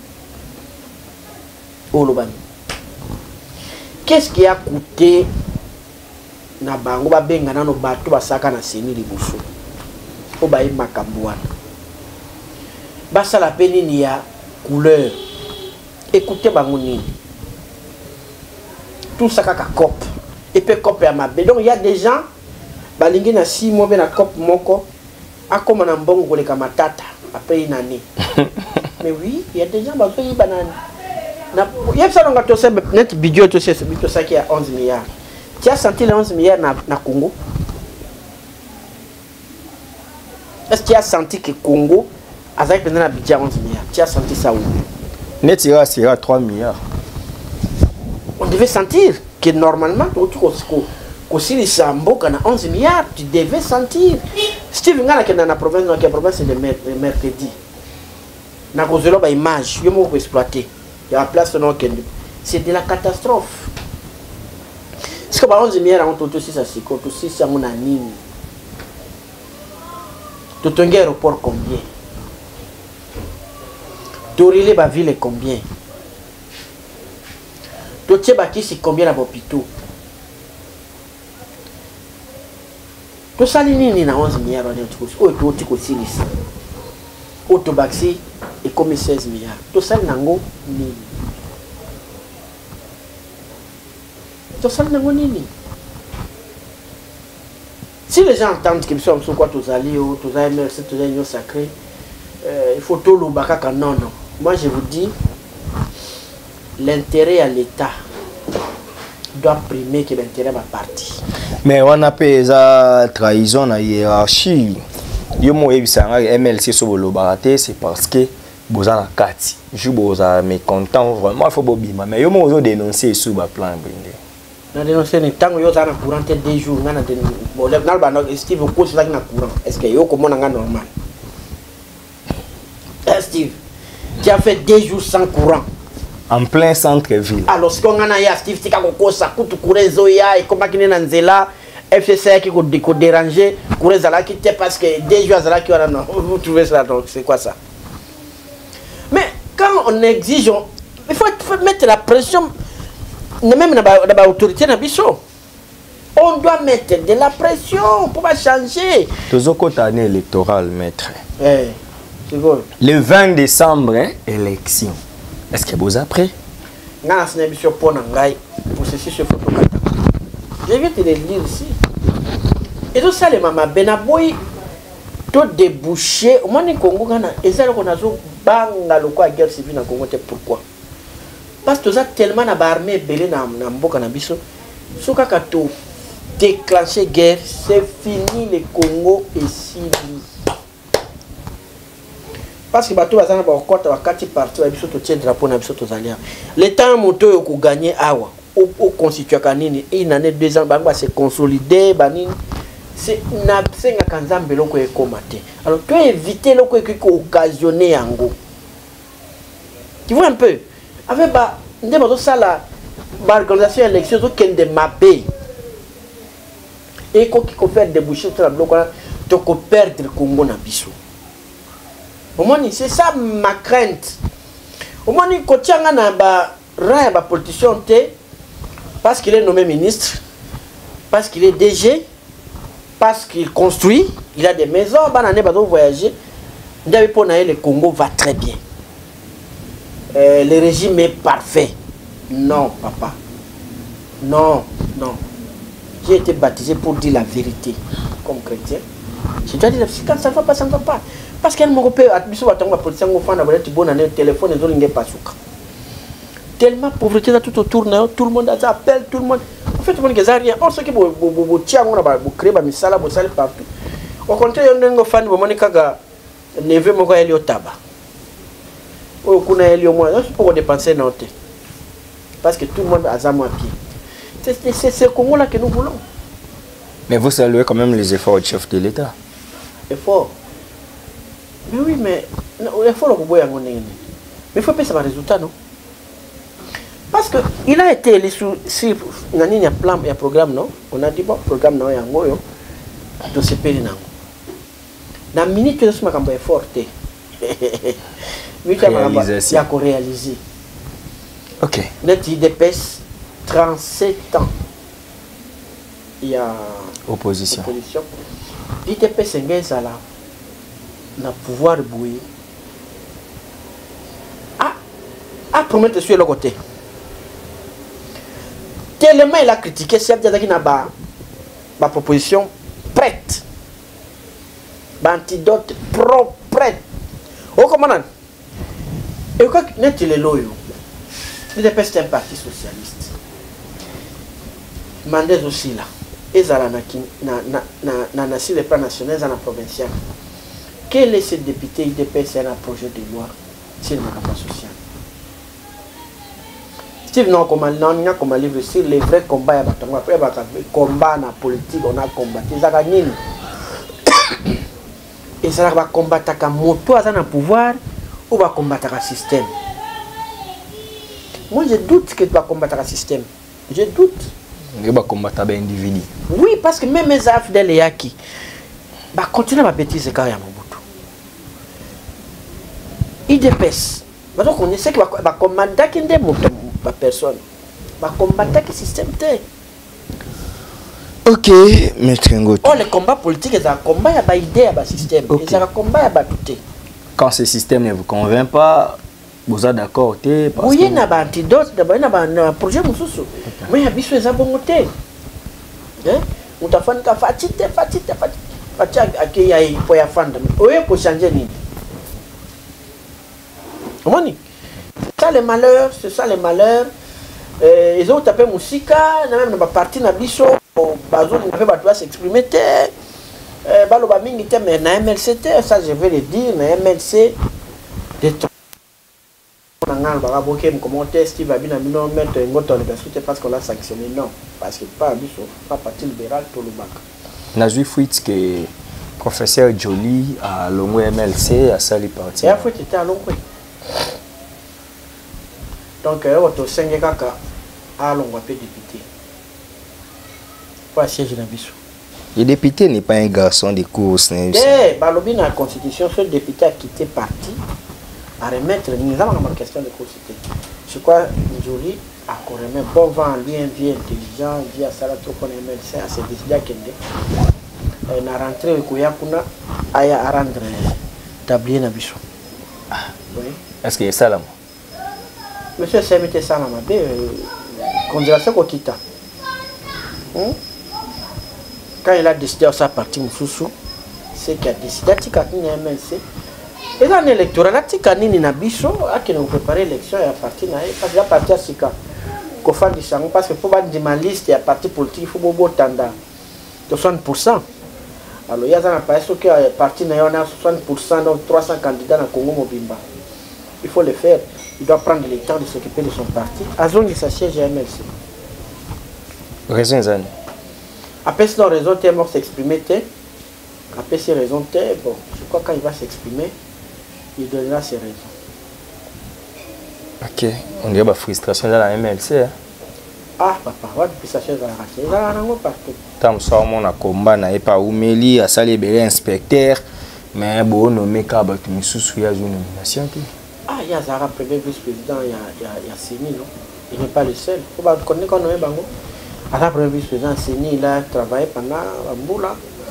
au Lobani. Qu'est-ce qui a coûté na bango ba benga na no bato basaka na seni libuso o ba makambuana ba sala peni ni ya couleur écoutez bango nini tout ça kaka cop et peut copper à ma bé donc il y a des gens balingi na six mois na cop moko akoma na mbongo koleka matata après une année. Mais oui, il y a des gens qui ont banane. Il y a ça dans le net budget to c'est budget ça qui a onze milliards. Tu as senti les onze milliards na na Congo? Est-ce que tu as senti que Congo avec maintenant un budget onze milliards? Tu as senti ça où? Net ira sera trois milliards. On devait sentir que normalement tu aussi les sambo quand on a onze milliards, tu devais sentir. Steve Ngana qui est dans la province, dans la province c'est le mercredi. Na kozelo ba image, yo mo exploiter. Il y a place non kendo. C'est de la catastrophe. Est-ce que ba onze milliards on tout aussi ça c'est quoi tout aussi ça mon anime. Tout un aéroport combien? Torile ba ville combien? Tout tcheba qui c'est combien à hôpital? Tout ça, il y a onze milliards de dollars. Tout est aussi ici. Autobaxi est comme seize milliards. Tout ça, il y a nini. Tout ça, il y a nini. Si les gens entendent qu'ils sont quoi tous alliés, tous les M R C, tous les unions sacrées, il faut tout le bakaka. Non, non. Moi, je vous dis, l'intérêt à l'État doit primer que l'intérêt va partir. Mais on appelle ça trahison à hiérarchie. Yo mo ebisanga M L C so bolo baraté c'est parce que bozana kati. Je boza mécontent vraiment il faut bobima mais yo mo zo dénoncer sous ba plan brindé. Na dénoncer ni tango yo za na courant deux jours ngana de bo le na ba no Steve ko so na courant. Est-ce que yo comment nga normal? Steve, tu as fait deux jours sans courant. En plein centre-ville. Alors, ce qu'on a, Steve, c'est qu'on ça coûte courir Zoya et comment qu'il est dans Zela, F C C qui a dérangé, courir Zala qui était parce que des jours Zala qui ont non, vous trouvez ça donc c'est quoi ça? Mais quand on exige, on, il faut, faut mettre la pression, même dans l'autorité dans Bissau. On doit mettre de la pression pour pas changer. Toujours côté année électorale, maître. Eh, c'est bon. Le vingt décembre, hein, élection. Est-ce que vous après? Je viens te le lire ici. Et tout ça, les mamans, Benaboy, tout débouché. Au moins, les Congo, et ça, on a banga le quoi guerre civile dans le Congo. Pourquoi? Parce que ça tellement d'armée belé dans le Mboka Nabiso. Si on a déclenché guerre, c'est fini le Congo et Syrie. Parce que bateau bazana ba okota wakati parti wa biso to tient drapeau na biso to zalia. Le temps moto yo ko gagner awa au au constituer kanini une année deux ans ba se consolider banini c'est na senga kanzambe loko e komate. Alors tu éviter loko e ko occasionner yango. Tu vois un peu avec ba ndé bato sala ba organisation élection to kende mapé. Et ko ki ko faire déboucher sur la bloc to ko perdre Congo na biso. Au moins, c'est ça ma crainte. Au moins, quand tu as un politicien, parce qu'il est nommé ministre, parce qu'il est D G, parce qu'il construit, il a des maisons, il va voyager. Le Congo va très bien. Euh, le régime est parfait. Non, papa. Non, non. J'ai été baptisé pour dire la vérité, comme chrétien. Je dois dire, quand ça ne va pas, ça ne va pas. Parce qu'elle m'a repéré à Bissau, à la police, on a un bon année, téléphone, et on n'a pas. Tellement pauvreté là tout autour, tout le monde appelle, tout le monde. fait tout le monde qui a rien. On sait que vous tiens, on a créé des misala, vous allez partout. Au contraire, on a un fan de Monika Neve Moka Elio Taba. Ou qu'on a Elio moins, c'est pour dépenser notre. Parce que tout le monde a ça à pied. C'est ce Congo-là que nous voulons. Mais vous saluez quand même les efforts du chef de l'État. Efforts. Mais oui, mais l'effort, le pouvoir, mais il faut payer ça par résultat, non? Parce qu'il a été élu sur un plan et un programme, non? On a dit, bon, programme, non, il y a un mot, de ce pays, non? Dans la minute, tu as un effort. Réalisation. Il y a qu'on réalise. Ok. Net I D P S, trente-sept ans. Il y a opposition. opposition. I D P S, c'est un là. Na pouvoir bouillir. Ah, à promettre sur le côté. Tellement il a critiqué, c'est bien qu'il n'a pas ma proposition prête. Antidote pro prête. Oh, comment on et quoi n'est-ce le loyo? Il est un parti socialiste. Mandez aussi là. Et ça na na na na na sur le plan national, ça na provincial. Quel est ce député I D P S un projet de loi sur le camp social? Steve non comme non comme livre sur les vrais combats après combat na politique on a combattu ça gagné et ça va combattre à moto à un pouvoir ou va combattre un système. Moi je doute que tu vas combattre un système. Je doute. Il va combattre un individu. Oui parce que même les affaires les acquis va continuer à bêtiser quand même. I D P S. Donc on sait que va combattre qui ne ma personne. Va combattre qui système té. Ok, maître Ngoto. Oh, les combats politiques, c'est un combat, il y a pas idée, il y a un système. C'est un combat, il y a pas tout. Quand ce système ne vous convainc pas, vous êtes d'accord? Oui, il y a un antidote, il y a un projet, mais il y a besoin de bon côté. On t'a fait une fatite, fatite, fatite. Fatite, il y a une femme. Oui, pour changer. Comment dit? C'est ça les malheurs, c'est ça les malheurs. Euh, ils ont tapé Moussika, même dans la partie de Bisso, Bazo, il va s'exprimer. Balo Bamingi, mais na M L C, ça je vais le dire, na M L C, des trucs. On a un commentaire, Steve a bien mis mettre un mot dans l'université parce qu'on l'a sanctionné. Non, parce que pas Bisso, pas parti libéral, tout le bac. Nazi Fouit que professeur Jolie à l'Ongo M L C à Sali parti. Et à Fouit était à l'Ongo. Donc, on a cinq kaka à l'Ongo député. Pour siège dans Bissou. Le député n'est pas un garçon de course. Eh, Balobi dans la constitution, ce député a quitté parti à remettre nous avons une question de course. Je crois que Jolie a encore remis bon vent, lui, un vieux intelligent, il a ça trop qu'on aime ça, c'est décidé à Kende. On a rentré au Kouyakuna, à rendre tablier dans Bissou. Oui. Est-ce qu'il y a ça là? Monsieur Semite Salama, considération qu'on quitte. Quand il a décidé de sa partie, c'est qu'il a décidé de quitter le M L C. Et dans l'électorat, il a dit qu'il a préparé l'élection et a parti parce qu'il a parti à Sika. Parce que pour dire ma liste, il y a parti politique, il faut beaucoup tendre soixante pour cent. Alors il y a un parti qui a soixante pour cent, donc trois cents candidats dans le Congo Mobimba. Il faut le faire. Il doit prendre le temps de s'occuper de son parti. Azong il s'assiège à M L C. Raison, Zane. Après, si raison est mort s'exprimer, après, si raison est, bon, je crois que quand il va s'exprimer, il donnera ses raisons. Ok. On dirait que la frustration dans la M L C. Hein? Ah, papa, ouais, depuis sa chaise à la raté. Il y a un partout. Tant que mon a combat, n'a pas Oumeli, à Salé inspecteur, mais bon, nommé Kabat, mais sous-sous, il y a une nomination. Ah, il y a Zara, premier vice-président, il y a, il y a, il y a Séni, non? Il n'est pas le seul. Il faut connaître qu'on nommé Bango. À la première vice-président, Séni, il a travaillé pendant Bamboula.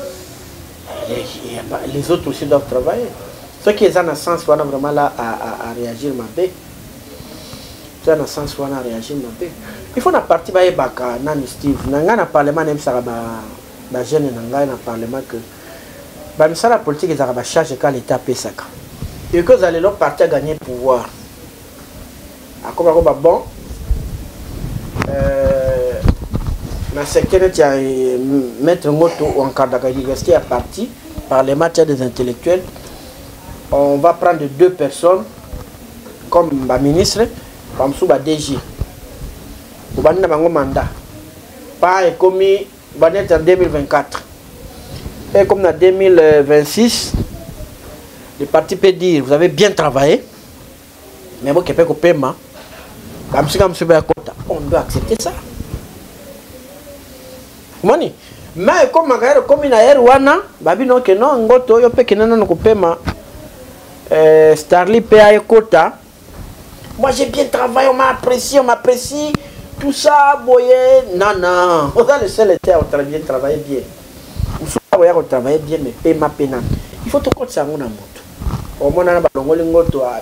Les autres aussi doivent travailler. Ceux qui ont un sens, sont vraiment là à, à, à réagir, ma bé. Ceux qui ont un sens, sont à réagir, ma bé. Il faut que la partie de Baka, Nani Steve, dans le parlement, même ça, la jeune dans le parlement, que la politique est à charge quand l'État paie ça. Et que vous allez leur partir gagner le pouvoir. À quoi bon, Dans le secteur, il y a Maître Ngoto ou encore de l'université est parti par les matières des intellectuels. On va prendre deux personnes comme le ministre, comme le D G. On va donner un mandat. Pas comme en deux mille vingt-quatre. Et comme en deux mille vingt-six, le parti peut dire vous avez bien travaillé, mais vous avez un paiement. On doit accepter ça. Moni. Mais comme comme il y a Rwanda, babi non que non ngoto yo pe que non non paiement. Euh, Starly P A quota. Moi j'ai bien travaillé, on m'a apprécié, on m'apprécie. Tout ça, boye, non, non. On a le seul été à bien travailler bien. On travaille bien, mais paiement pénal. Il faut tout compte ça, mon amour. Au moins, on a un ngoto à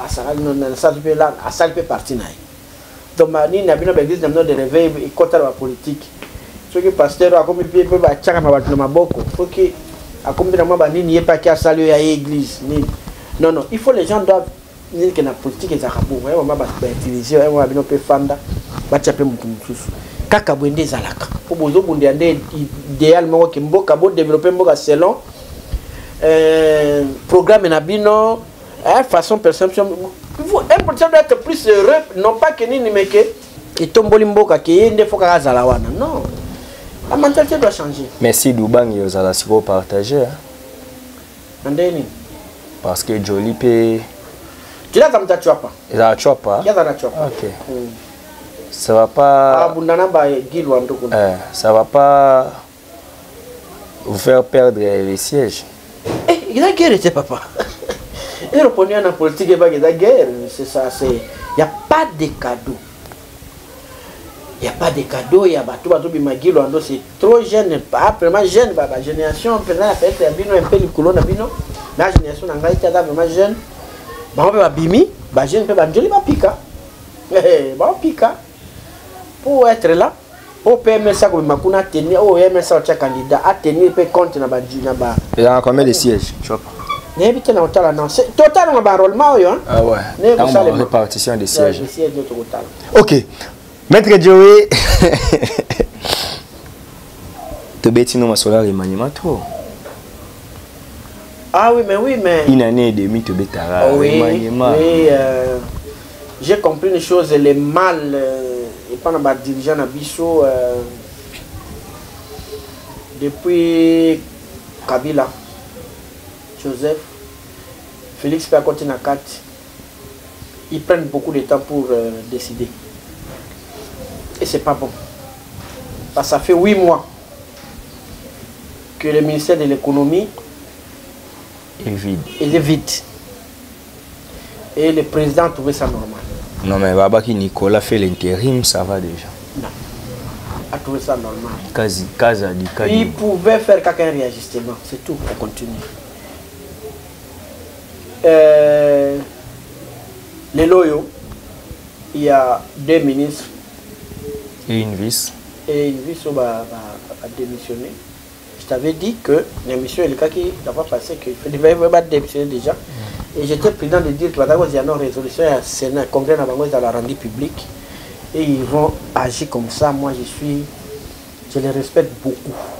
ça peut partir. Donc, il y a bien l'église de réveil et contre la politique. Ce qui pasteur a comme il peut pas tchaka ma battre ma boko. Faut que a comme de moi ni n'y pas qu'à saluer à l'église. Non non, il faut les gens doivent dire que la politique est arabo. On va pas utiliser, on va bien peut fanda. Ba tchapé mutu mutu. Kaka bwende zalaka. Pour bozo bunde ande idéalement que mboka bo développer mboka selon euh programme na bino, hein, façon perception. Il faut important d'être plus heureux, non pas que ni mais que et tomboli mboka que yende faut ka zalawana. Non. La mentalité doit changer. Merci Doubang, vous allez se partager. Andeni. Parce que Jolie peut. Tu l'as dans ta chopa. Il a chopa. Il y a dans la chopa. Ok. Mm. Ça va pas. Ah, bundana ba Guido Andoko. Euh, ça va pas vous faire perdre les sièges. Eh, il a guerre, c'est papa. Et le pognon en politique est pas il a guerre, c'est ça, c'est il y a pas de cadeaux. Il n'y a pas de cadeaux, il y a bateau, bateau, bimagilo, c'est trop jeune, pas vraiment jeune, la génération, peut-être un peu le coulon, la génération n'a pas été vraiment jeune. On peut bimi, la jeune peut pas joli, pas pika. Bah pika. Pour être là, on peut aimer ça comme Makuna tenir, on aimer ça au candidat, à tenir, peut compter dans la. Il y a combien de sièges? Je vois pas. N'habite dans total, non, c'est total, on va enrôlement, hein. Ah ouais. Dans la répartition des sièges. Ok. Maître Joey, tu bêtis non ma solar remaniement trop. Ah oui, mais oui, mais. Une année et demie, tu bêtis à remaniement. Oui, euh, j'ai compris une chose, les mal, euh, et pas dans le dirigeant Abisso, euh, depuis Kabila, Joseph, Félix Péacotti Nakat, ils prennent beaucoup de temps pour euh, décider. Et c'est pas bon. Parce que ça fait huit mois que le ministère de l'économie est vide. Il est vide. Et le président a trouvé ça normal. Non mais Babaki Nicolas fait l'intérim, ça va déjà. Non. A trouvé ça normal. Quasi, quasi, quasi. Il pouvait faire quelqu'un réajustement. C'est tout pour continuer. Euh, les loyaux, il y a deux ministres. Et une vice. Et une vice va démissionner. Je t'avais dit que l'émission est le cas qui n'a pas passé, qu'il devait démissionner déjà. Mm. Et j'étais président de dire qu'il y a une résolution à Sénat, Congrès dans la rendue publique. Et ils vont agir comme ça. Moi, je suis. Je les respecte beaucoup.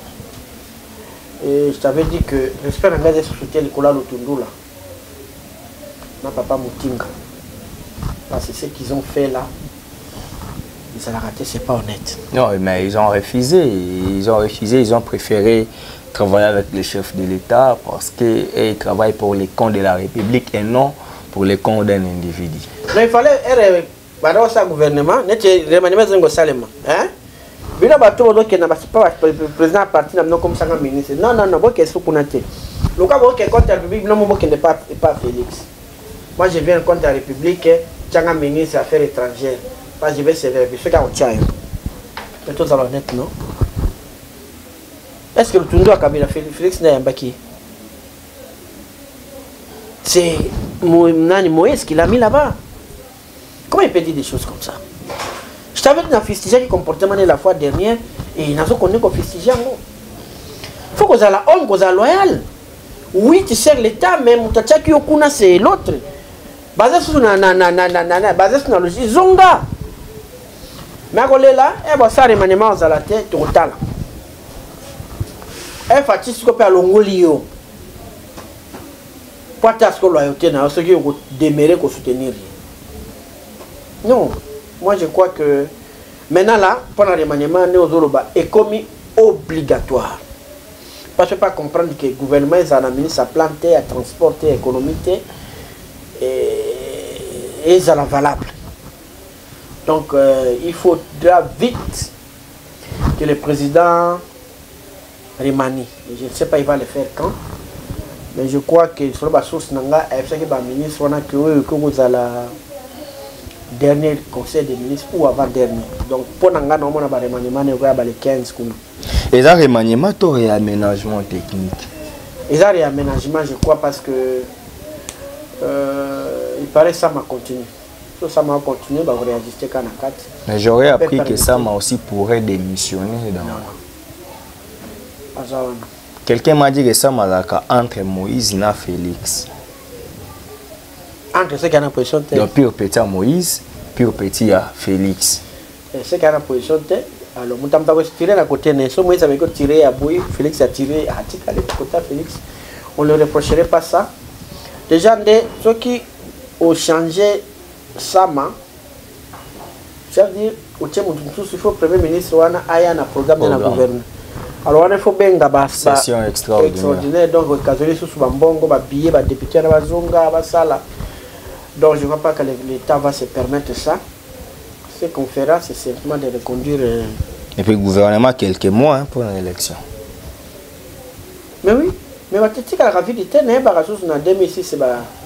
Et je t'avais dit que respect dans les sociétés, le Kola Lutundula. Ma papa Moutinga. Parce que ce qu'ils ont fait là. Ils ont raté, c'est pas honnête. Non, mais ils ont refusé. Ils ont refusé, ils ont préféré travailler avec le chef de l'État parce qu'ils travaillent pour les comptes de la République et non pour les comptes d'un individu. Mais il fallait être dans le gouvernement, n'était remaniement de Salema. Hein? Il y a pas le président parti comme ça ministre. Non, non, non, c'est ce qu'on a dit. Le cas où il compte la République, non, n'est pas Félix. Moi, je viens contre la République, j'ai un ministre des Affaires étrangères. Pas je vais servir, je fais qu'un tien. Mais tout ça va net, non? Est-ce que le Tundo a Kabila Félix n'est pas qui? C'est Moïse qui l'a mis là-bas. Comment il peut dire des choses comme ça? Je t'avais dit dans le festival qui comportement la fois dernière et il n'a pas connu qu'on festival. Il faut qu'on ait la honte, qu'on ait loyal. Oui, tu sais l'État, mais Moutachaki Okuna c'est l'autre. Basé sur la logique Zonga. Mais à côté là, eh ben ça remaniement aux la tête total. Eh Fatih ce qu'on peut l'ongolio. Pas tas que loyauté na ce qui ont déméré qu'on soutenir. Non, moi je crois que maintenant là, pendant le remaniement, nous est commis obligatoire. Parce que pas comprendre que le gouvernement est un ministre à planter, à transporter, à économiser et est valable. Donc euh, il faudra vite que le président remanie. Je ne sais pas il va le faire quand, mais je crois que sur la source nanga, il faut que le ministre on a que vous avez la dernier conseil des ministres ou avant dernier. Donc pour nanga non on a remaniement on va le quinze comme. Et ça remaniement ou réaménagement technique? Et ça réaménagement je crois parce que euh, il paraît que ça m'a continué. So, ça m'a continué, bah, réajuster quand on a quatre. Mais j'aurais appris que ça m'a aussi pourrait démissionner. Dans... Non. Quelqu'un m'a dit que ça m'a entre Moïse et Félix. Entre ceux qui ont la position de... Donc, pire petit à Moïse, pire petit à Félix. Ceux qui ont la position de... Alors, nous avons tiré à côté de ça. Moïse avait tiré à Bouy, Félix a tiré à Tika, le côté Félix. On ne reprocherait pas ça. Déjà, ceux qui ont changé Sama, ça veut dire qu'il faut le Premier ministre ait un programme de la gouvernement. Alors, il faut bien une session extraordinaire. Donc, occasionner sous Bambongo, billets, députés, Bazonga, Basala. Donc, je ne vois pas que l'État va se permettre ça. Ce qu'on fera, c'est simplement de reconduire. Et puis, le gouvernement, quelques mois hein, pour l'élection. Mais oui, mais tu sais que la rapidité, en deux mille six, c'est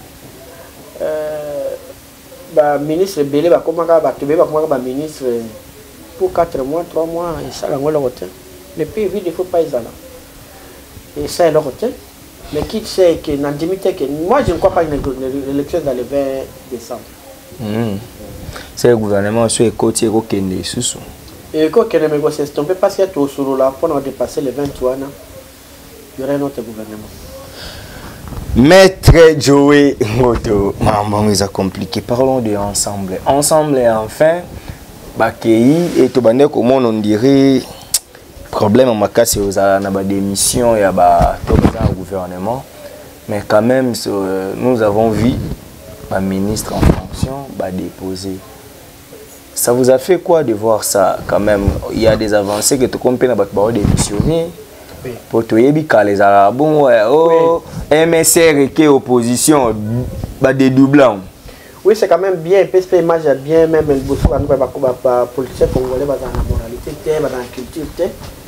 le ministre Belé va comment va ministre pour quatre mois, trois mois, et ça, le pays vide, il ne faut pas y aller. Et ça, est le côté. Mais qui sait que dans que moi, je ne crois pas une élection dans le vingt décembre. Mmh. C'est le gouvernement sur les côtés qui est sous. Et quand on est négocié, on peut passer tout sur là pour dépasser les vingt-trois ans. Il y aurait un autre gouvernement. Maître Joey Moto, bon, c'est compliqué. Parlons de ensemble. Ensemble et enfin, Bakei et Tobane, comment on dirait, problème en cas c'est aux la démission et à au gouvernement. Mais quand même, nous avons vu un ministre en fonction déposer. Ça vous a fait quoi de voir ça quand même? Il y a des avancées que tu comprends dans démissionner. Pour tout les Arabes, oh, M S R et opposition, des doublons. Oui, c'est quand même bien, P S P image bien, même le bout de politicien congolais dans la moralité, dans la culture.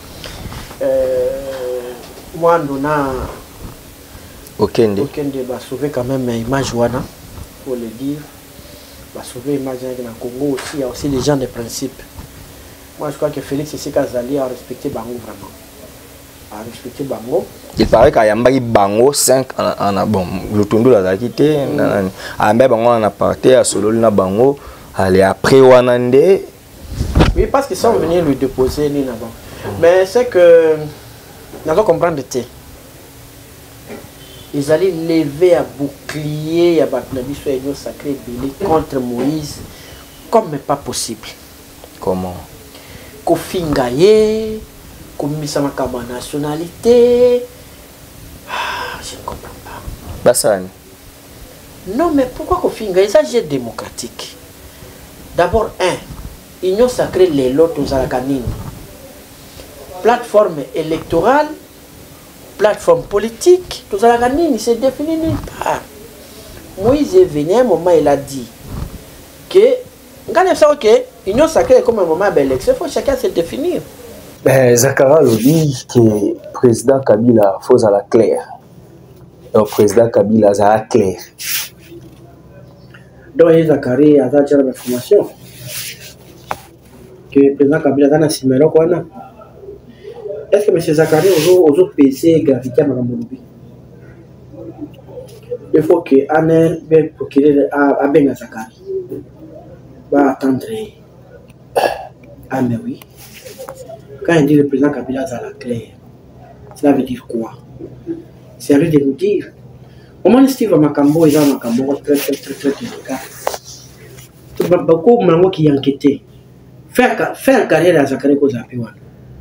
Moi, on a Okende va sauver quand même l'image, pour le dire. Va sauver l'image dans le Congo aussi, il y a aussi les gens de principe. Moi, je crois que Félix et Sekazali a respecté Bango vraiment. A respecté Bango. Il paraît qu'il y a un Bango cinq en bon, le tondo la quitté, a Bango en aparté à Solo na Bango, aller après Wanande. Oui, parce qu'ils sont venus lui déposer ni là-bas. Mais c'est que nous allons comprendre de ils allaient lever à bouclier à Batnabi sur l'Union sacrée contre Moïse comme pas possible. Comment? Kofingaye, Komisa Makama nationalité. Ah, je ne comprends pas. Bassani. Non, mais pourquoi Kofingaye? Ça, c'est démocratique. D'abord, un, Union sacrée les lots aux Alakanines. Plateforme électorale, plateforme politique, tout ça, il s'est défini nulle part. Moïse est venu à un moment, il a dit que, regardez ça, ok, l'union sacrée est comme un moment d'élection, il faut chacun se définir. Ben, Zakara le dit que le président Kabila faut à la claire. Le président Kabila a la claire. Donc, Zakari a déjà l'information que le président Kabila a un numéro quoi. Est-ce que M. Zakari a P C gravité à Maramoubi? Il faut que Anne vienne procurer à Ben Zakari. Va attendre. Ah, mais oui. Quand il dit le président Kabila a la claire, cela veut dire quoi? C'est à lui de nous dire. Au moins, Steve Makambo est un Makambo très très très très délicat. Beaucoup de gens qui ont enquêté. faire faire carrière à Zakari Kozapi wana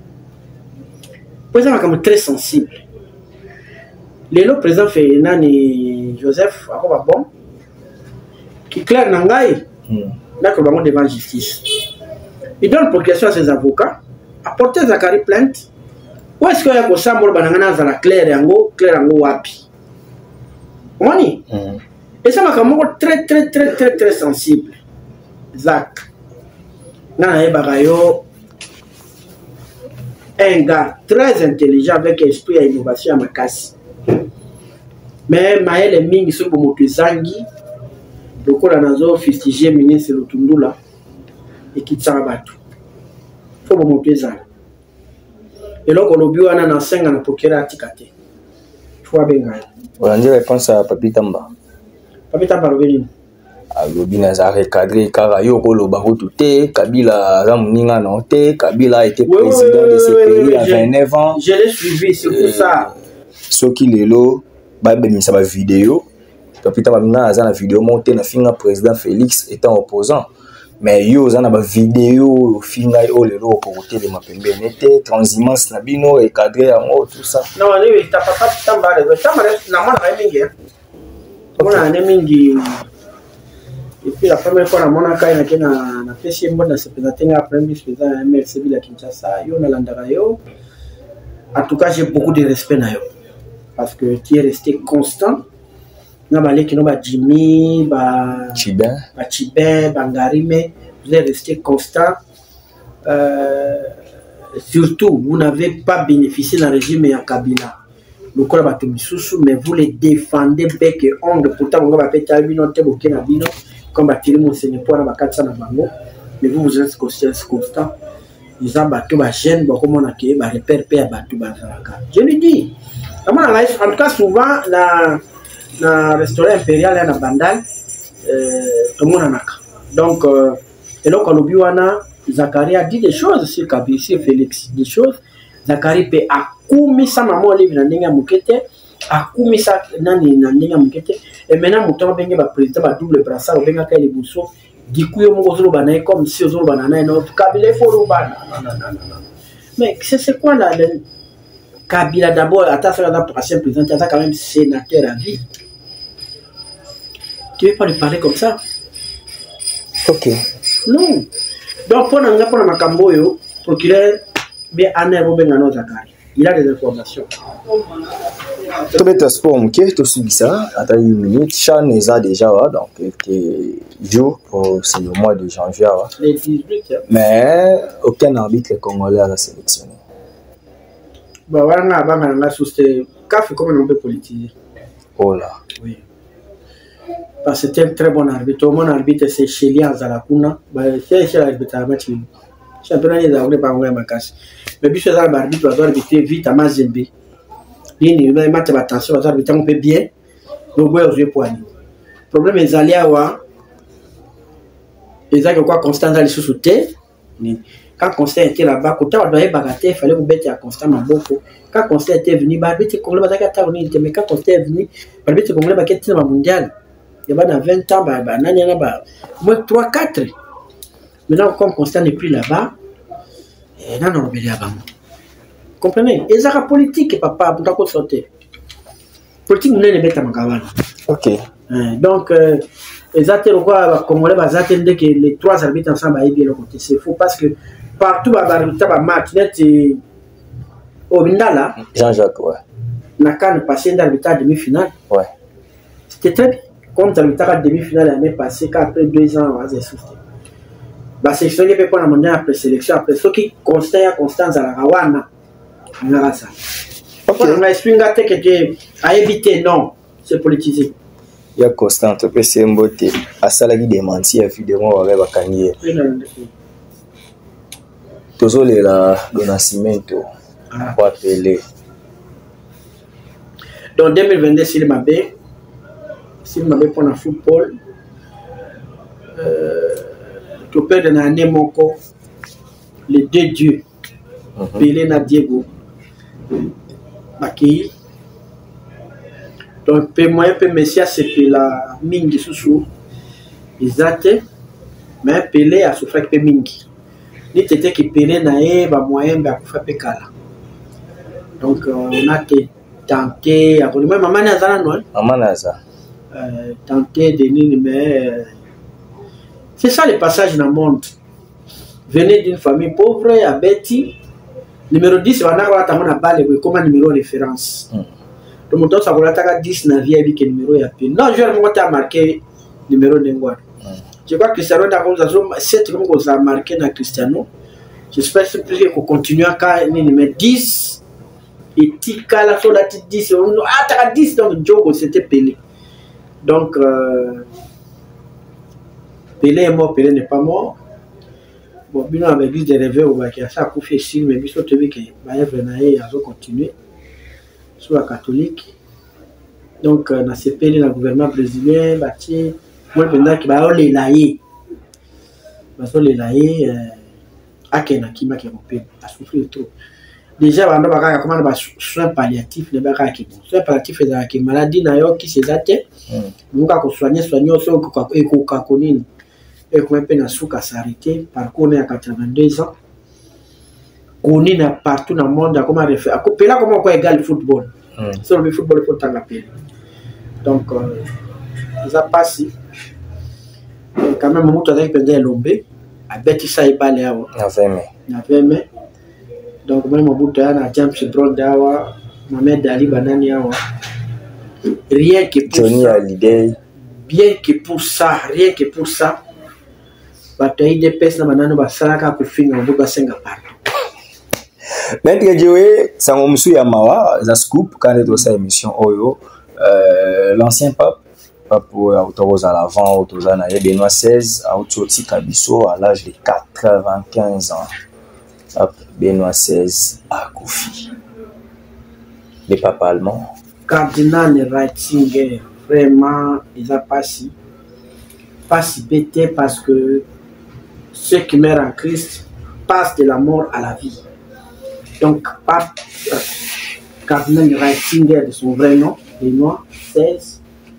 poza makambo très sensible lelo président Ferdinand et Joseph akoba bon qui clair na ngai d'accord bango devant justice il donne procuration à ses avocats apporter Zakari plainte où est-ce qu'il y a ko sambolo banangana za la clair yango clair yango wapi Moni et ça makambo très très très très très sensible Zak Nana Ebarayo, un gars très intelligent avec esprit et innovation à Makassi. Mais Maël et Ming sont pour Zangi, le coup nazo fustigé ministre Lutundula et qui tsarabatu. Faut pour monter Zangi. Et là, on a vu un enseigne à la procureur à Tikate. Faut bien. On a dit réponse à Papi Tamba. Papi Tamba, revenez. Alobina za recadré car yo koloba te Kabila za muninga non te Kabila a été président de ce pays à vingt-neuf ans. Je l'ai suivi, c'est pour ça. Soki lelo ba bemisa ba vidéo Papi Tamba na za na vidéo monté na finga président Félix étant opposant mais yo za na ba vidéo finga o lelo ko côté de mapembe nete transhumance na bino recadré en tout ça. Non, oui, ta papa Tamba Tamba na mona mingi. Mona na mingi. Et puis la première fois, on a fait un fait un bon présenté après le président M L C de Kinshasa, yo na landarayo. En tout cas, j'ai beaucoup de respect na yo parce que tu es resté constant. Na balé qui no ba Jimmy, ba Chibin, ba Chibin, Bangarime, vous êtes resté constant. Euh, surtout, vous n'avez pas bénéficié d'un régime en Kabila. Le corps ba Tomissusu, mais vous les défendez bec et ongle. Pourtant, on va péter bino te bokena bino. Comme Batiri Monseigne pour la quatre na bango, mais vous vous êtes constant. Ils ont battu ma chaîne, comme on a créé, ma repère père battu Bazaraka. Je lui dis, en tout cas, souvent, la restaurant impérial et la bandale, tout le monde en a. Donc, et donc, on a vu, Zakari a dit des choses sur Kabila, sur Félix, des choses. Zakari peut accoumer sa maman, livre dans Nenga Moukete. Akumi sa nani na ndinga mukete et maintenant mutonga benga ba président ba double brassard benga kay les bousso dikuyo mo zolo bana comme si zolo bana na no Kabila fo bana mais c'est c'est quoi là le Kabila d'abord attention à ancien président tu as quand même sénateur à vie tu veux pas lui parler comme ça ok non donc pour nanga pour makambo yo procureur bien ané bo benga no Zakari il a des informations. Tu veux te sport, tu suis ça, attends une minute, Chan est déjà là, donc tu joues pour le mois de janvier. Les dix-huit. Mais aucun arbitre congolais a sélectionné. Bah, voilà, on a soutenu. Café comme on peut politiser. Oh là. Oui. Parce que c'était un très bon arbitre. Mon arbitre, c'est Chélia Zalakuna. C'est l'arbitre à match. Championnat des Anglais par ma casse. Mais puis, c'est l'arbitre qui doit arbitrer vite à Mazembe. Il y a des attention, on peut bien. Le problème est allé à ils ont quoi Constant dans les sous-soutés. Quand Constant était là-bas, quand on doit bagatelle, il fallait vous mettre à Constant Maboko. Quand Constant était venu, l'arbitre congolais va être mais quand Constant est venu, l'arbitre congolais va être dans le mondial. Il y a vingt ans, il y a moins trois quatre. Maintenant, comme Constant n'est plus là-bas, et là, on a oublié avant. Comprenez? Et ça, la politique, papa, pour qu'on sorte. Politique, nous ne mettons pas en cavale. Ok. Donc, les acteurs, Congolais, ils attendent que les trois arbitres ensemble aillent bien le côté. C'est faux parce que partout, il y a un match net au Bindala. Jean-Jacques, ouais. N'a qu'à passer d'arbitrage à demi-finale. Ouais. C'était très bien. Comme l'arbitrage à demi-finale l'année passée, qu'après deux ans, on va se souffrir. Bah, c'est ce qui fait qu'on a demandé après sélection. Après, ceux qui constatent Constance à la Rawana. On verra ça. Ok. On a expliqué que à éviter, non, c'est politisé. Il y a Constant, tu peux c'est un beauté. À ça, la vie démentie, évidemment, on va va gagner. Toujours les la Donacimento. Pour appeler. Donc, deux mille vingt-deux, s'il m'a bé, s'il m'a bé pour le football, tu peux donner un émoco, les deux dieux, Pelé na Diego. Baki donc pe moyen pe Messia c'est la mingi sous exact mais Pelé a souffert que mingi ni tete qui Pelé na ye ba moyen ba kufa pe kala. Donc euh, on a tenté à moi maman nazana non maman naza euh tenté de nini mais euh, c'est ça le passage dans le monde. Venez d'une famille pauvre à Betty numéro dix on a rata mona balle comme numéro référence. Mm. Donc mon temps ça voulait attaquer dix na vie avec numéro ya pe. Non, je vais me marqué numéro Nengwa. Mm. Je crois que Cristiano da comme ça sept comme ça marqué na Cristiano. J'espère que qu'on continue à car numéro dix et tika la sur la petite dix on ah t'as dix donc Diogo c'était Pelé. Donc euh, Pelé est mort, Pelé n'est pas mort. Bon, bien avec l'église des rêveurs, on va qu'il y a ça, qu'on fait signe, mais bien sûr, tu veux que Maïf Renaï a continué sur la catholique. Donc, on a séparé le gouvernement brésilien, bâti, moi, pendant qu'il va les laïcs. Parce que les laïcs, à Kenya, qui m'a souffert trop. Déjà, on a comment on soins palliatifs, les barrages qui sont soins palliatifs, les maladies, qui se datent. Nous, quand on soigne, soignons, et qu'on connaît. Et qu'on a souka s'arrêter, par contre, on est à quatre-vingt-deux ans. On est partout dans le monde, à comment refaire. À là, comment on égal le football. Sur le football, il faut t'en appeler. Donc, ça passe. Quand même, on a pendant l'obé, à Betty Saïba, il y a vingt mai. Donc, moi, mon bout à James Brown d'Awa, Mohamed Dali Banani Awa. Rien que pour Johnny ça. Hallyday. Bien que pour ça, rien que pour ça. Bataille des pes na banano basalaka kufinga mbuga senga partout. Maître Dioé, ça m'a monsieur Yamawa, ça scoop quand il est émission Oyo, euh, l'ancien pape, pape autorise à l'avant, autorise à Benoît seize, à Ototi Kabiso à l'âge de quatre-vingt-quinze ans. Pape Benoît seize à Kofi. Les papes allemands. Cardinal Ratzinger, vraiment, ils ont passé. Pas si bêté parce que ceux qui meurent en Christ passent de la mort à la vie. Donc, pape euh, Cardinal Ratzinger de son vrai nom, Benoît seize,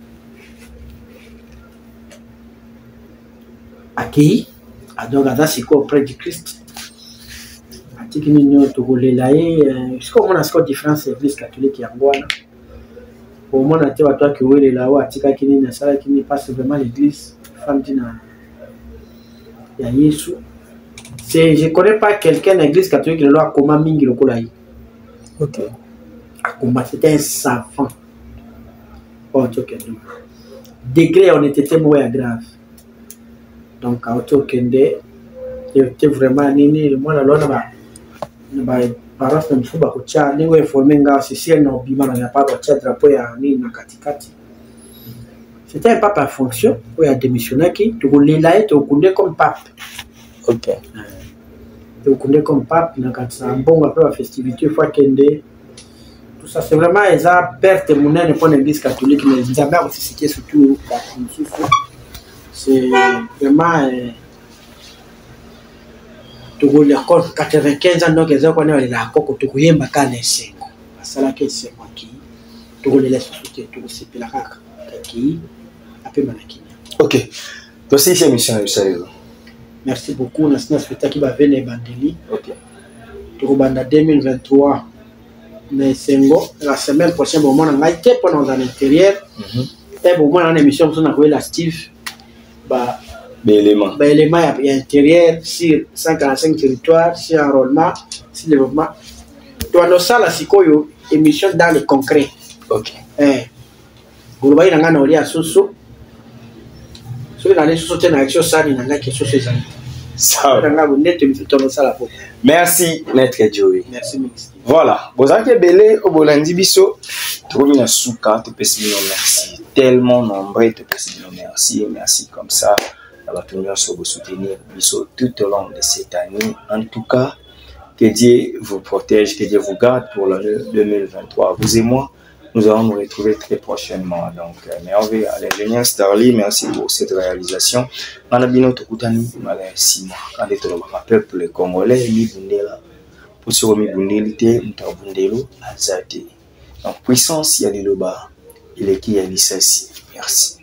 accueilli, à Dogadasiko auprès du Christ. A dit qu'il n'y a pas de ce qu'on a une différence avec l'Église catholique et angloise. Au moins, on a dit que oui, là, où Atika qui n'est pas vraiment l'Église. Femme d'Ina. Il y a Yesu. Je ne connais pas quelqu'un dans l'église catholique qui a comment mingi le kolaï. Ok. C'était un savant. Oh, ok. Degré, on était tellement grave. Donc, à Otokende, il était vraiment nini. Moi, là, on a des parents qui me font des choses. Nous avons formé un gars, c'est si elle n'a pas de drapeau, il y a un nini, katikati. C'était un pape en fonction, où il a démissionné, qui tu voulais là, tu connais comme pape. Ok. Tu connais comme pape, quand c'est un bon après la festivité, il faut qu'il tout ça, c'est vraiment, ils ont perdu mon âme pour l'église catholique, mais ils ont aussi cité surtout la Constitution. C'est vraiment. Tu voulais encore quatre-vingt-quinze ans, donc ils ont connu la coque, tu voulais pas qu'à l'essai. C'est là que c'est moi qui. Tu voulais la société, tu voulais la caca. Qui. Ok. Donc, c'est une émission sérieuse. Merci beaucoup. On a souhaité qu'il va venir Bandeli. Ok. Pour deux mille vingt-trois, la semaine prochaine, on a été pendant l'intérieur. Et on a une émission on a la Steve. Bah, élément. Bah, élément il y a intérieur sur cent quarante-cinq territoires, sur enrôlement, sur développement. Donc, on a ça, la émission dans le concret. Ok. Eh. Vous voyez, on a un à Soso. Si vous allez sur une action, ça, il y a quelque chose de ça. Merci, Maître Dioé. Merci, Mix. Voilà. Vous avez belé au Bolandi Bisso. Tu reviens à Souka, tu peux se dire merci. Tellement nombreux, tu peux se dire merci. Merci comme ça. La bataille sur vous soutenir Bisso tout au long de cette année. En tout cas, que Dieu vous protège, que Dieu vous garde pour l'année deux mille vingt-trois. Vous et moi. Nous allons nous retrouver très prochainement. Donc, merci à l'ingénieur Starly, merci pour cette réalisation. Manabino Tokutani, merci. Quand tu le rappelles pour les Congolais, mi bundela, pour ce mi bundelité, mutabundelo, azate. Donc, puissance, il y a le bas, il est qui, il y a l'issassi. Merci.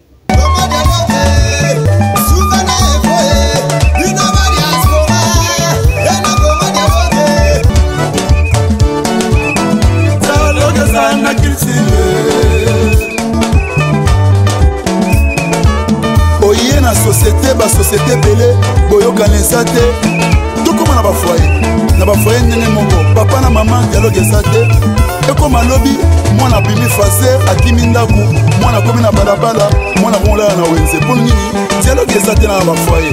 société basociété ebele boyokana eza te tokóma na bafoye na bafoye ndenge moko papa na mama dialogue eza te ekóma lobi mwana abimi faser akimi ndako mwana akomi na balabala mwana akomolala na wenze mpo nini dialogue eza te na bafoye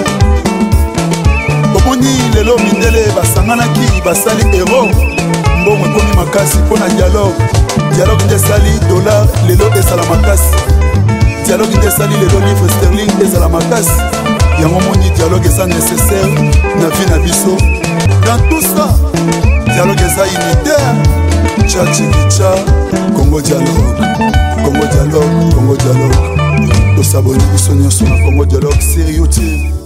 omoni lelo mindele basanganaki basali ero mbongo ekomi makasi mpo na dialogue dialogue nde esali dollar lelo esala makasi dialogue nde esali lelo livre sterling ezala makasi yango moni dialogue eza nécessaire na vie na biso dans tout ça dialogue eza unitaire tcha chikicha Congo dialogue Congo dialogue Congo dialogue tosaboni biso nyonso na Congo dialogue sur YouTube.